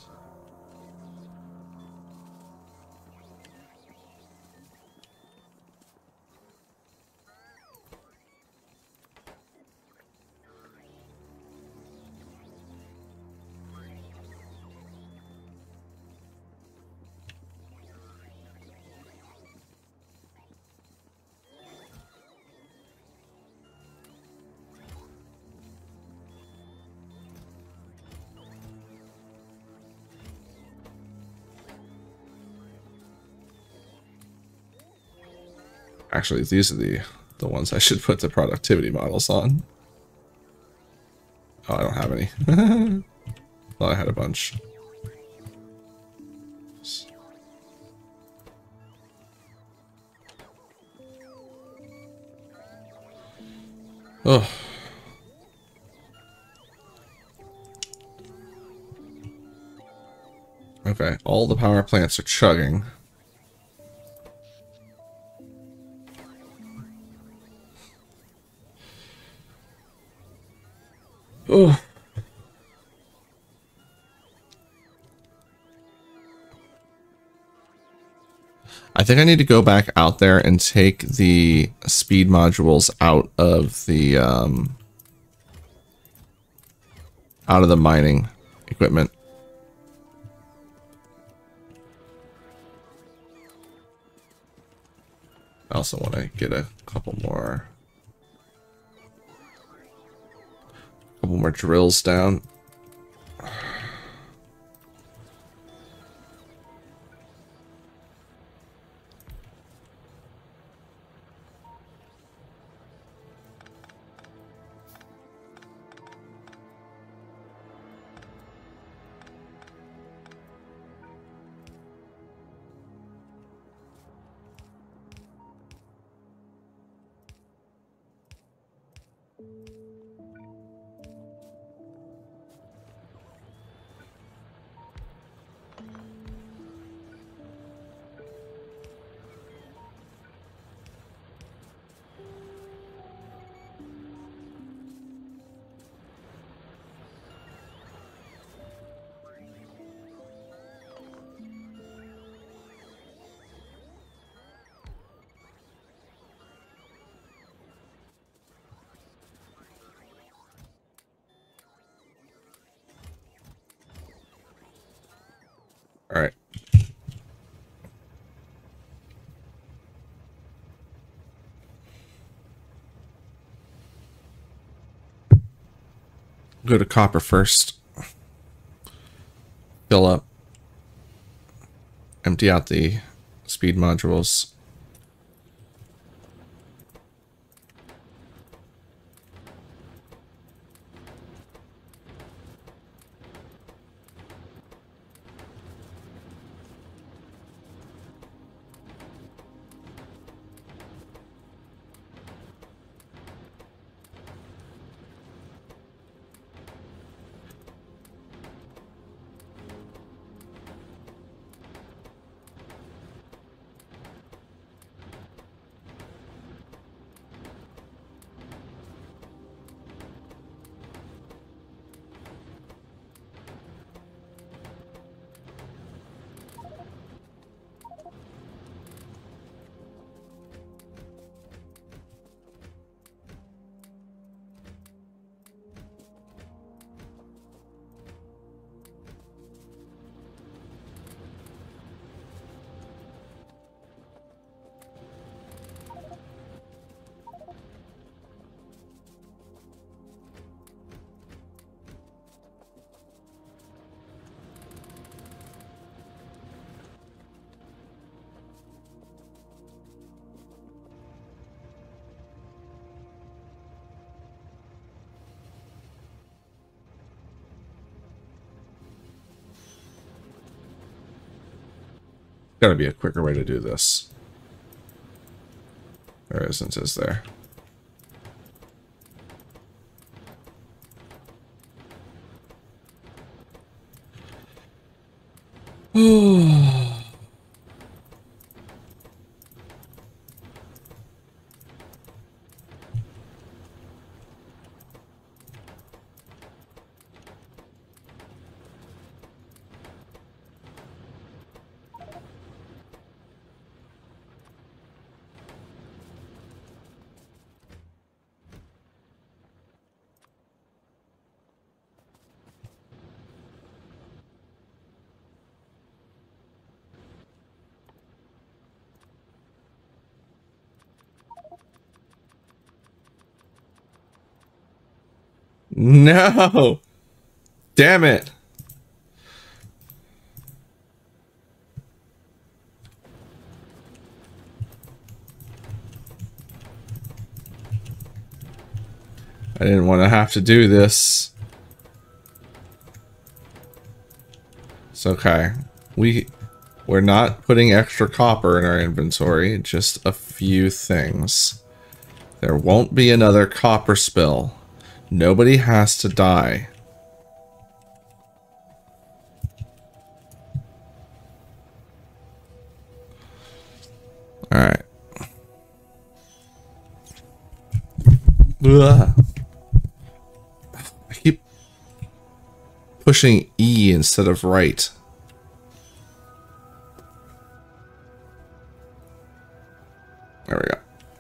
Actually, these are the ones I should put the productivity models on. Oh, I don't have any. Well, I had a bunch. Oh. Okay, all the power plants are chugging. Oh. I think I need to go back out there and take the speed modules out of the mining equipment. I also want to get a couple more drills down. All right. Go to copper first. Fill up. Empty out the speed modules. Gotta be a quicker way to do this. There isn't, is there? No! Damn it! I didn't want to have to do this. It's okay. We're not putting extra copper in our inventory, just a few things. There won't be another copper spill. Nobody has to die. Alright. I keep pushing E instead of right. There we go.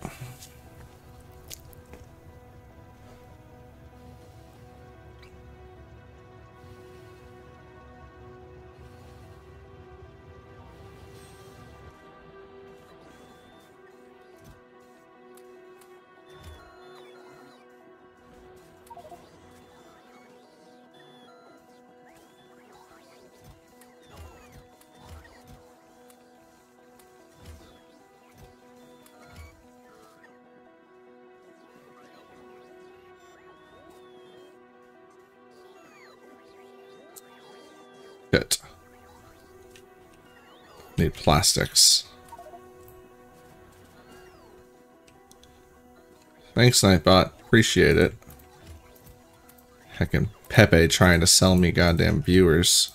Good. Need plastics. Thanks, Nightbot. Appreciate it. Heckin' Pepe trying to sell me goddamn viewers.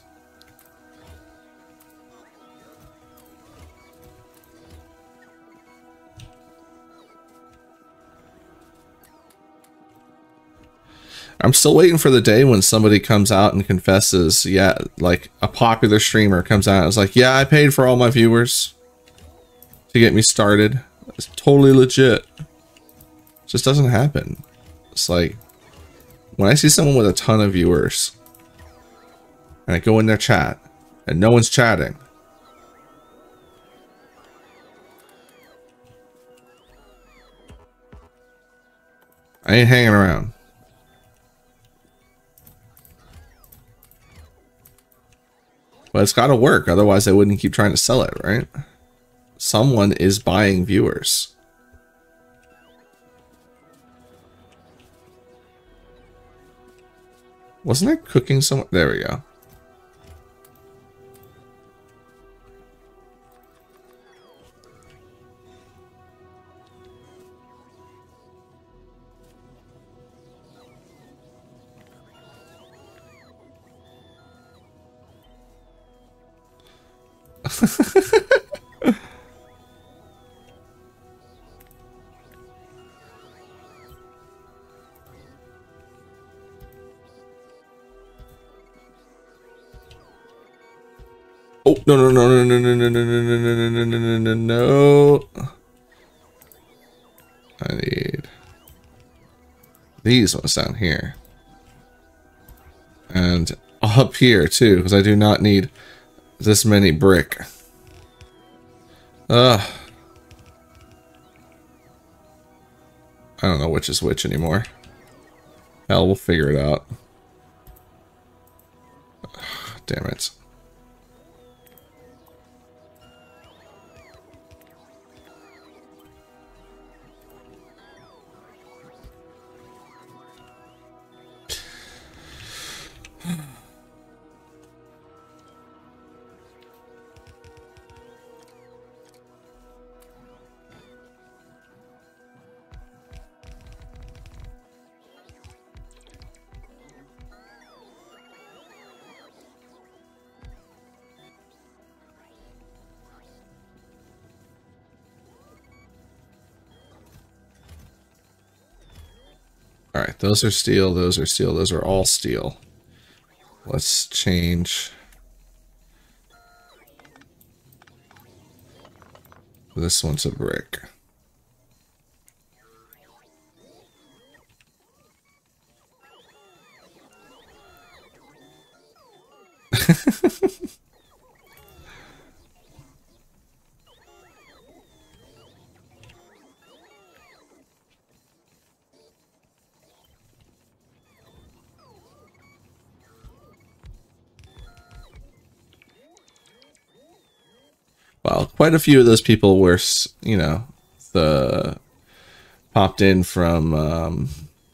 I'm still waiting for the day when somebody comes out and confesses, yeah, like a popular streamer comes out and is like, yeah, I paid for all my viewers to get me started. It's totally legit. It just doesn't happen. It's like, when I see someone with a ton of viewers and I go in their chat and no one's chatting, I ain't hanging around. But it's gotta work, otherwise I wouldn't keep trying to sell it, right? Someone is buying viewers. Wasn't I cooking somewhere? There we go. Oh, no, no, no, no, no, no, no, no, no, no, no, no, no, no, no. I need these ones down here. And up here, too, because I do not need this many brick. I don't know which is which anymore. Hell, we'll figure it out. Damn it. All right, those are steel, those are steel, those are all steel. Let's change this one to brick. Well, quite a few of those people were, you know, popped in from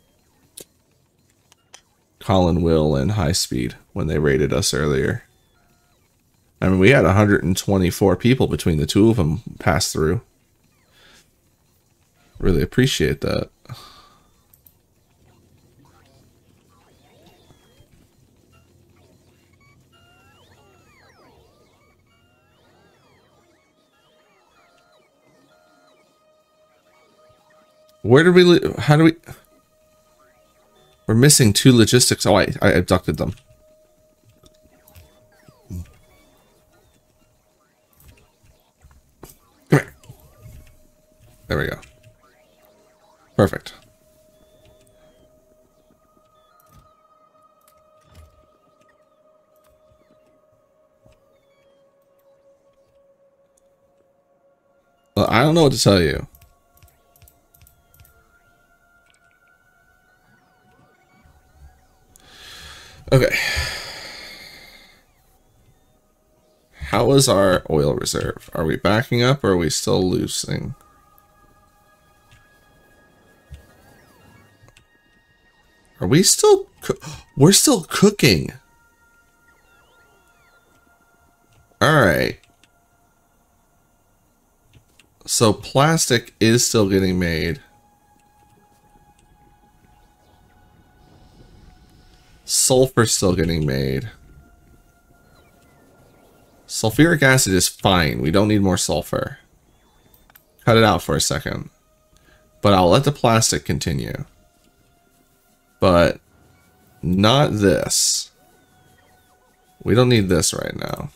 Colin Will and High Speed when they raided us earlier. I mean, we had 124 people between the two of them pass through. Really appreciate that. Where did we... How do we... We're missing 2 logistics. Oh, I abducted them. Come here. There we go. Perfect. Well, I don't know what to tell you. Okay. How is our oil reserve? Are we backing up or are we still losing? Are we still... We're still cooking. Alright. So plastic is still getting made. Sulfur's still getting made. Sulfuric acid is fine. We don't need more sulfur. Cut it out for a second. But I'll let the plastic continue. But not this. We don't need this right now.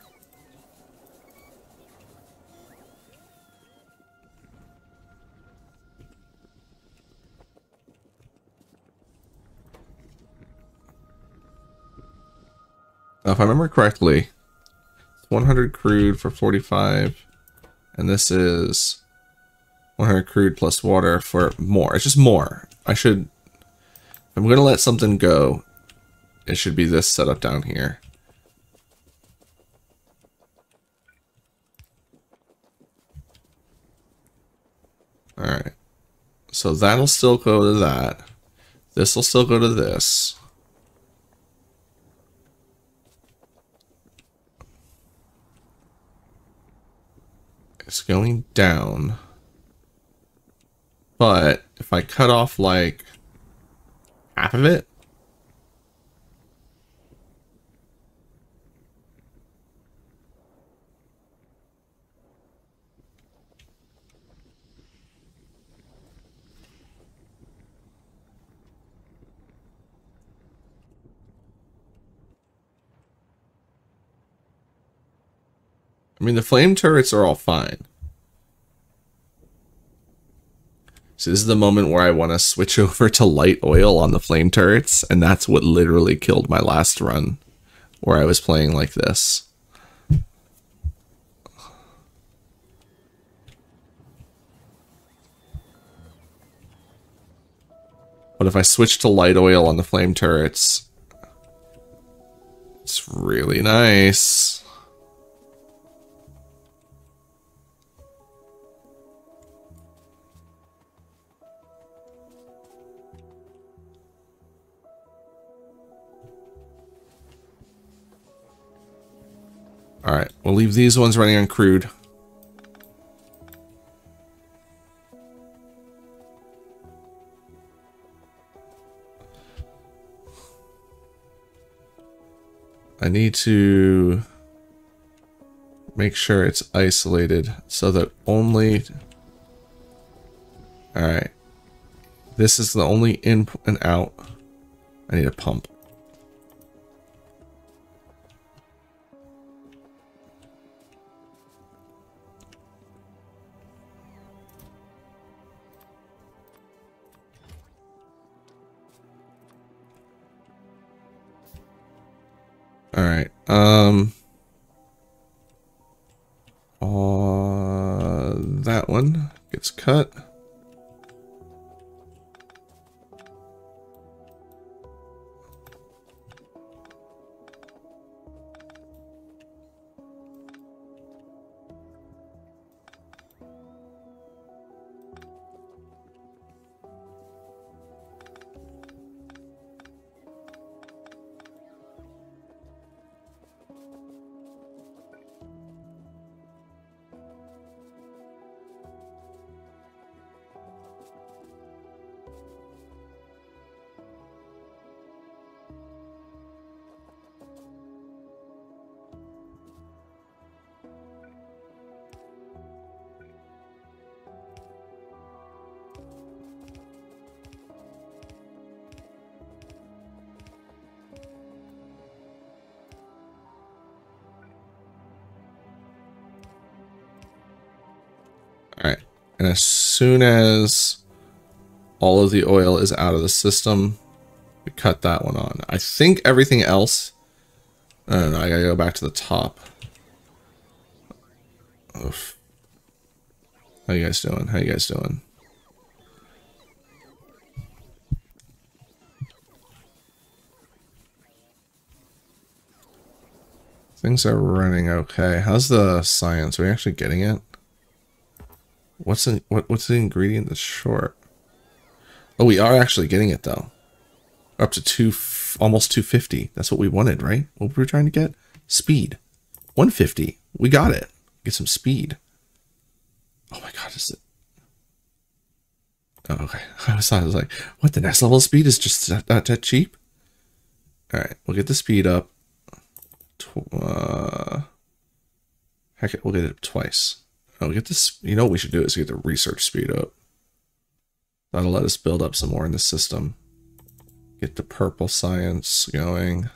Now, if I remember correctly, 100 crude for 45, and this is 100 crude plus water for more. It's just more. If I'm going to let something go, it should be this setup down here. Alright. So that'll still go to that. This will still go to this. It's going down. But if I cut off like half of it, I mean, the flame turrets are all fine. So this is the moment where I want to switch over to light oil on the flame turrets, and that's what literally killed my last run, where I was playing like this. But if I switch to light oil on the flame turrets, it's really nice. Alright, we'll leave these ones running on crude. I need to make sure it's isolated so that only... Alright. This is the only in and out. I need a pump. All right. That one gets cut. All right. And as soon as all of the oil is out of the system, we cut that one on. I think everything else, I don't know, I gotta go back to the top. Oof. How you guys doing? How you guys doing? Things are running okay. How's the science? Are we actually getting it? What's the ingredient that's short? Oh, we are actually getting it though. We're up to almost 250. That's what we wanted, right? What were we trying to get? Speed. 150. We got it. Get some speed. Oh my god, is it? Oh, okay. I was like, what? The next level of speed is just that cheap? All right, we'll get the speed up. Heck it, we'll get it twice. Oh, get this. You know what we should do is get the research speed up. That'll let us build up some more in the system. Get the purple science going.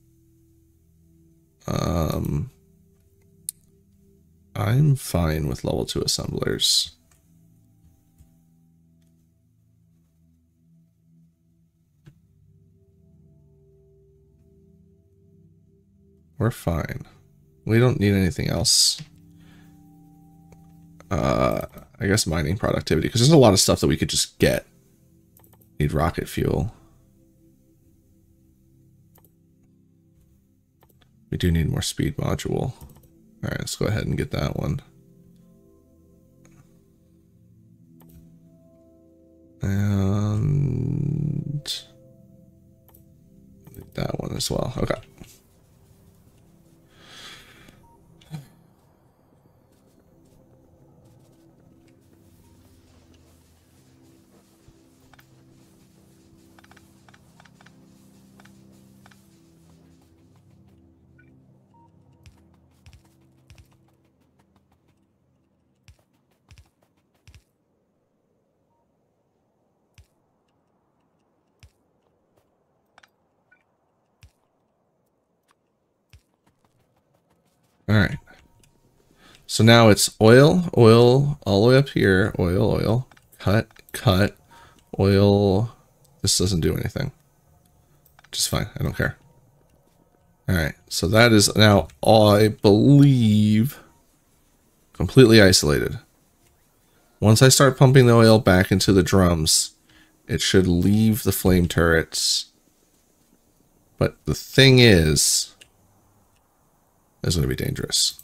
I'm fine with level 2 assemblers. We're fine. We don't need anything else. I guess mining productivity, because there's a lot of stuff that we could just get. Need rocket fuel. We do need more speed module. Alright, let's go ahead and get that one. And that one as well. Okay. All right. So now it's oil, oil, all the way up here. Oil, oil, cut, cut, oil. This doesn't do anything. Just fine. I don't care. All right. So that is now, I believe, completely isolated. Once I start pumping the oil back into the drums, it should leave the flame turrets. But the thing is, it's going to be dangerous.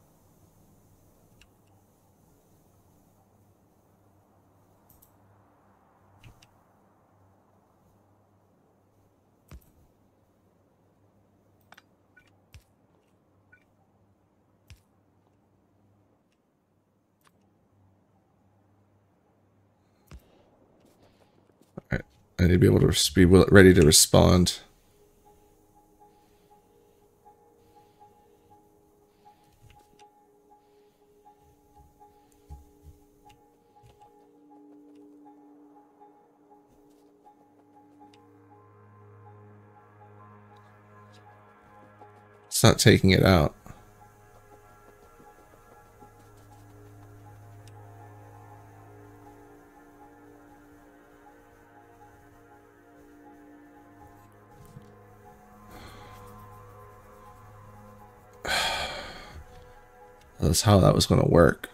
All right. I need to be able to be ready to respond. It's not taking it out. That's how that was going to work.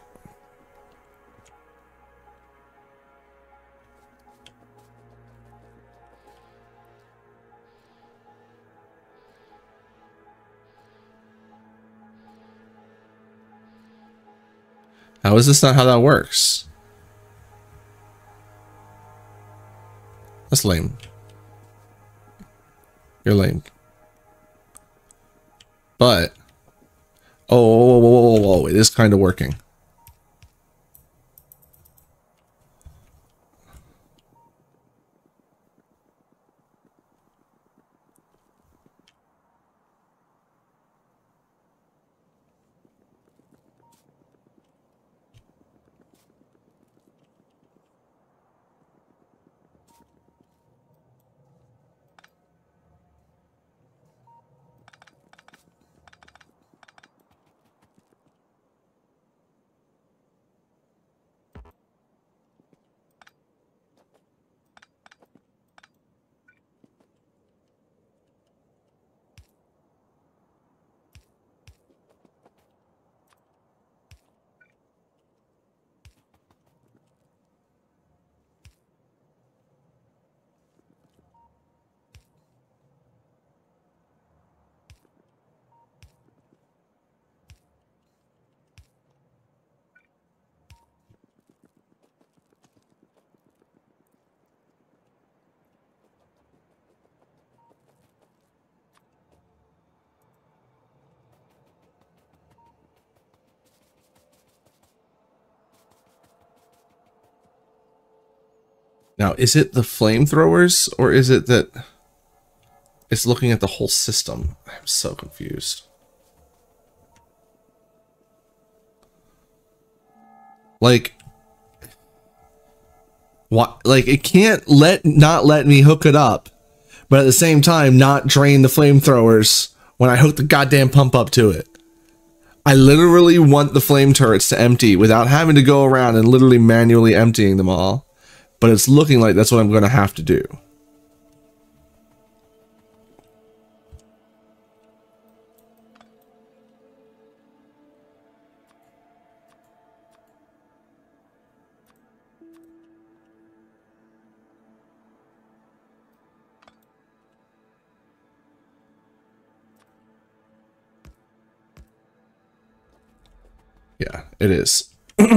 How is this not how that works? That's lame. You're lame. But oh, whoa, it is kind of working. Now, is it the flamethrowers or is it that it's looking at the whole system? I'm so confused. Like, what? Like, it can't not let me hook it up, but at the same time, not drain the flamethrowers when I hook the goddamn pump up to it. I literally want the flame turrets to empty without having to go around and literally manually emptying them all. But it's looking like that's what I'm going to have to do. Yeah, it is.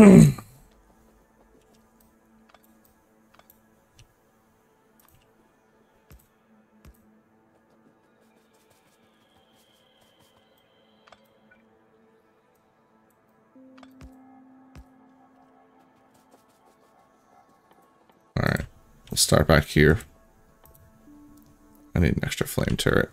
Alright, we'll start back here. I need an extra flame turret.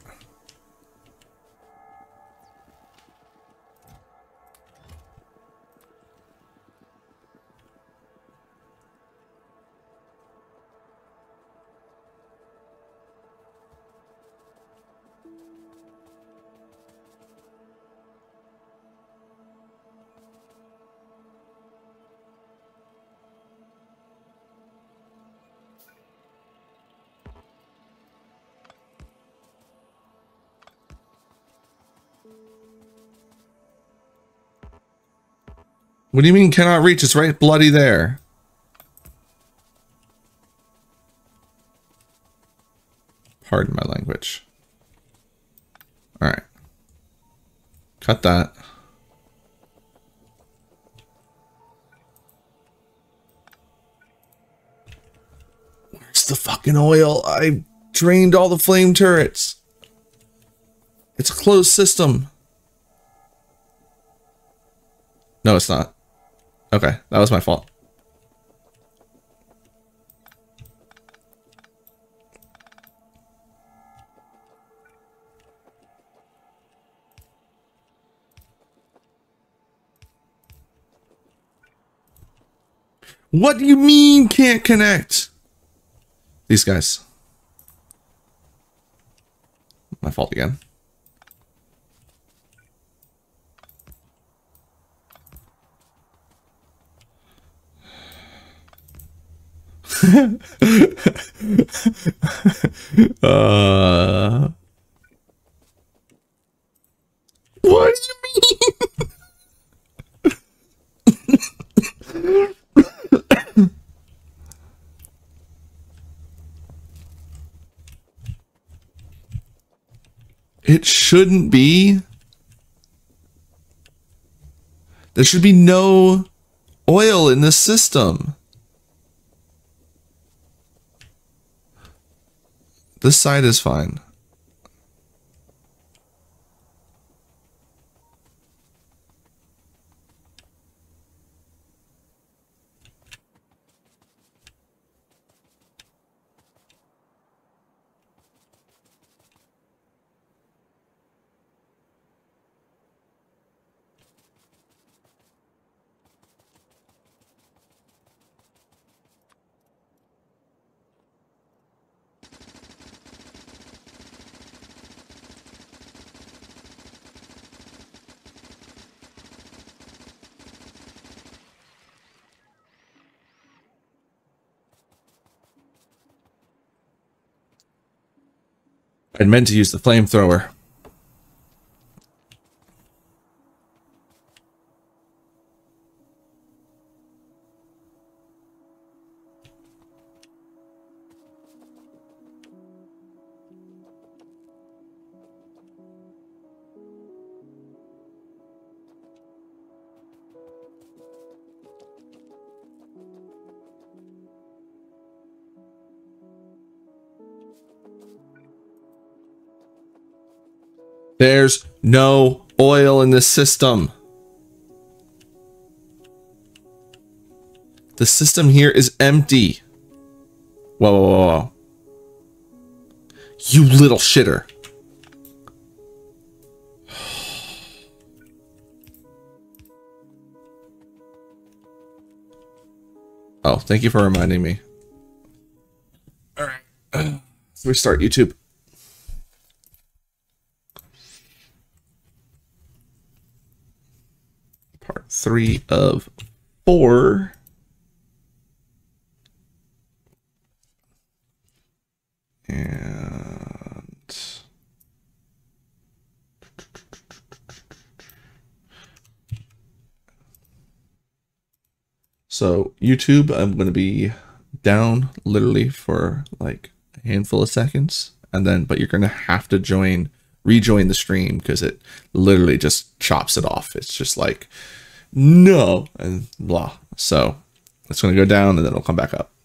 What do you mean cannot reach? It's right bloody there. Pardon my language. Alright. Cut that. Where's the fucking oil? I drained all the flame turrets. It's a closed system. No, it's not. Okay, that was my fault. What do you mean can't connect? These guys. My fault again. What do you mean? It shouldn't be. There should be no oil in this system. This side is fine. I meant to use the flamethrower. There's no oil in this system. The system here is empty. Whoa, whoa, whoa, whoa. You little shitter. Oh, thank you for reminding me. All right. Let's restart YouTube. Part 3 of 4. And so YouTube, I'm going to be down literally for like a handful of seconds, and then but you're going to have to rejoin the stream because it literally just chops it off. It's just like no and blah. So it's going to go down and then it'll come back up.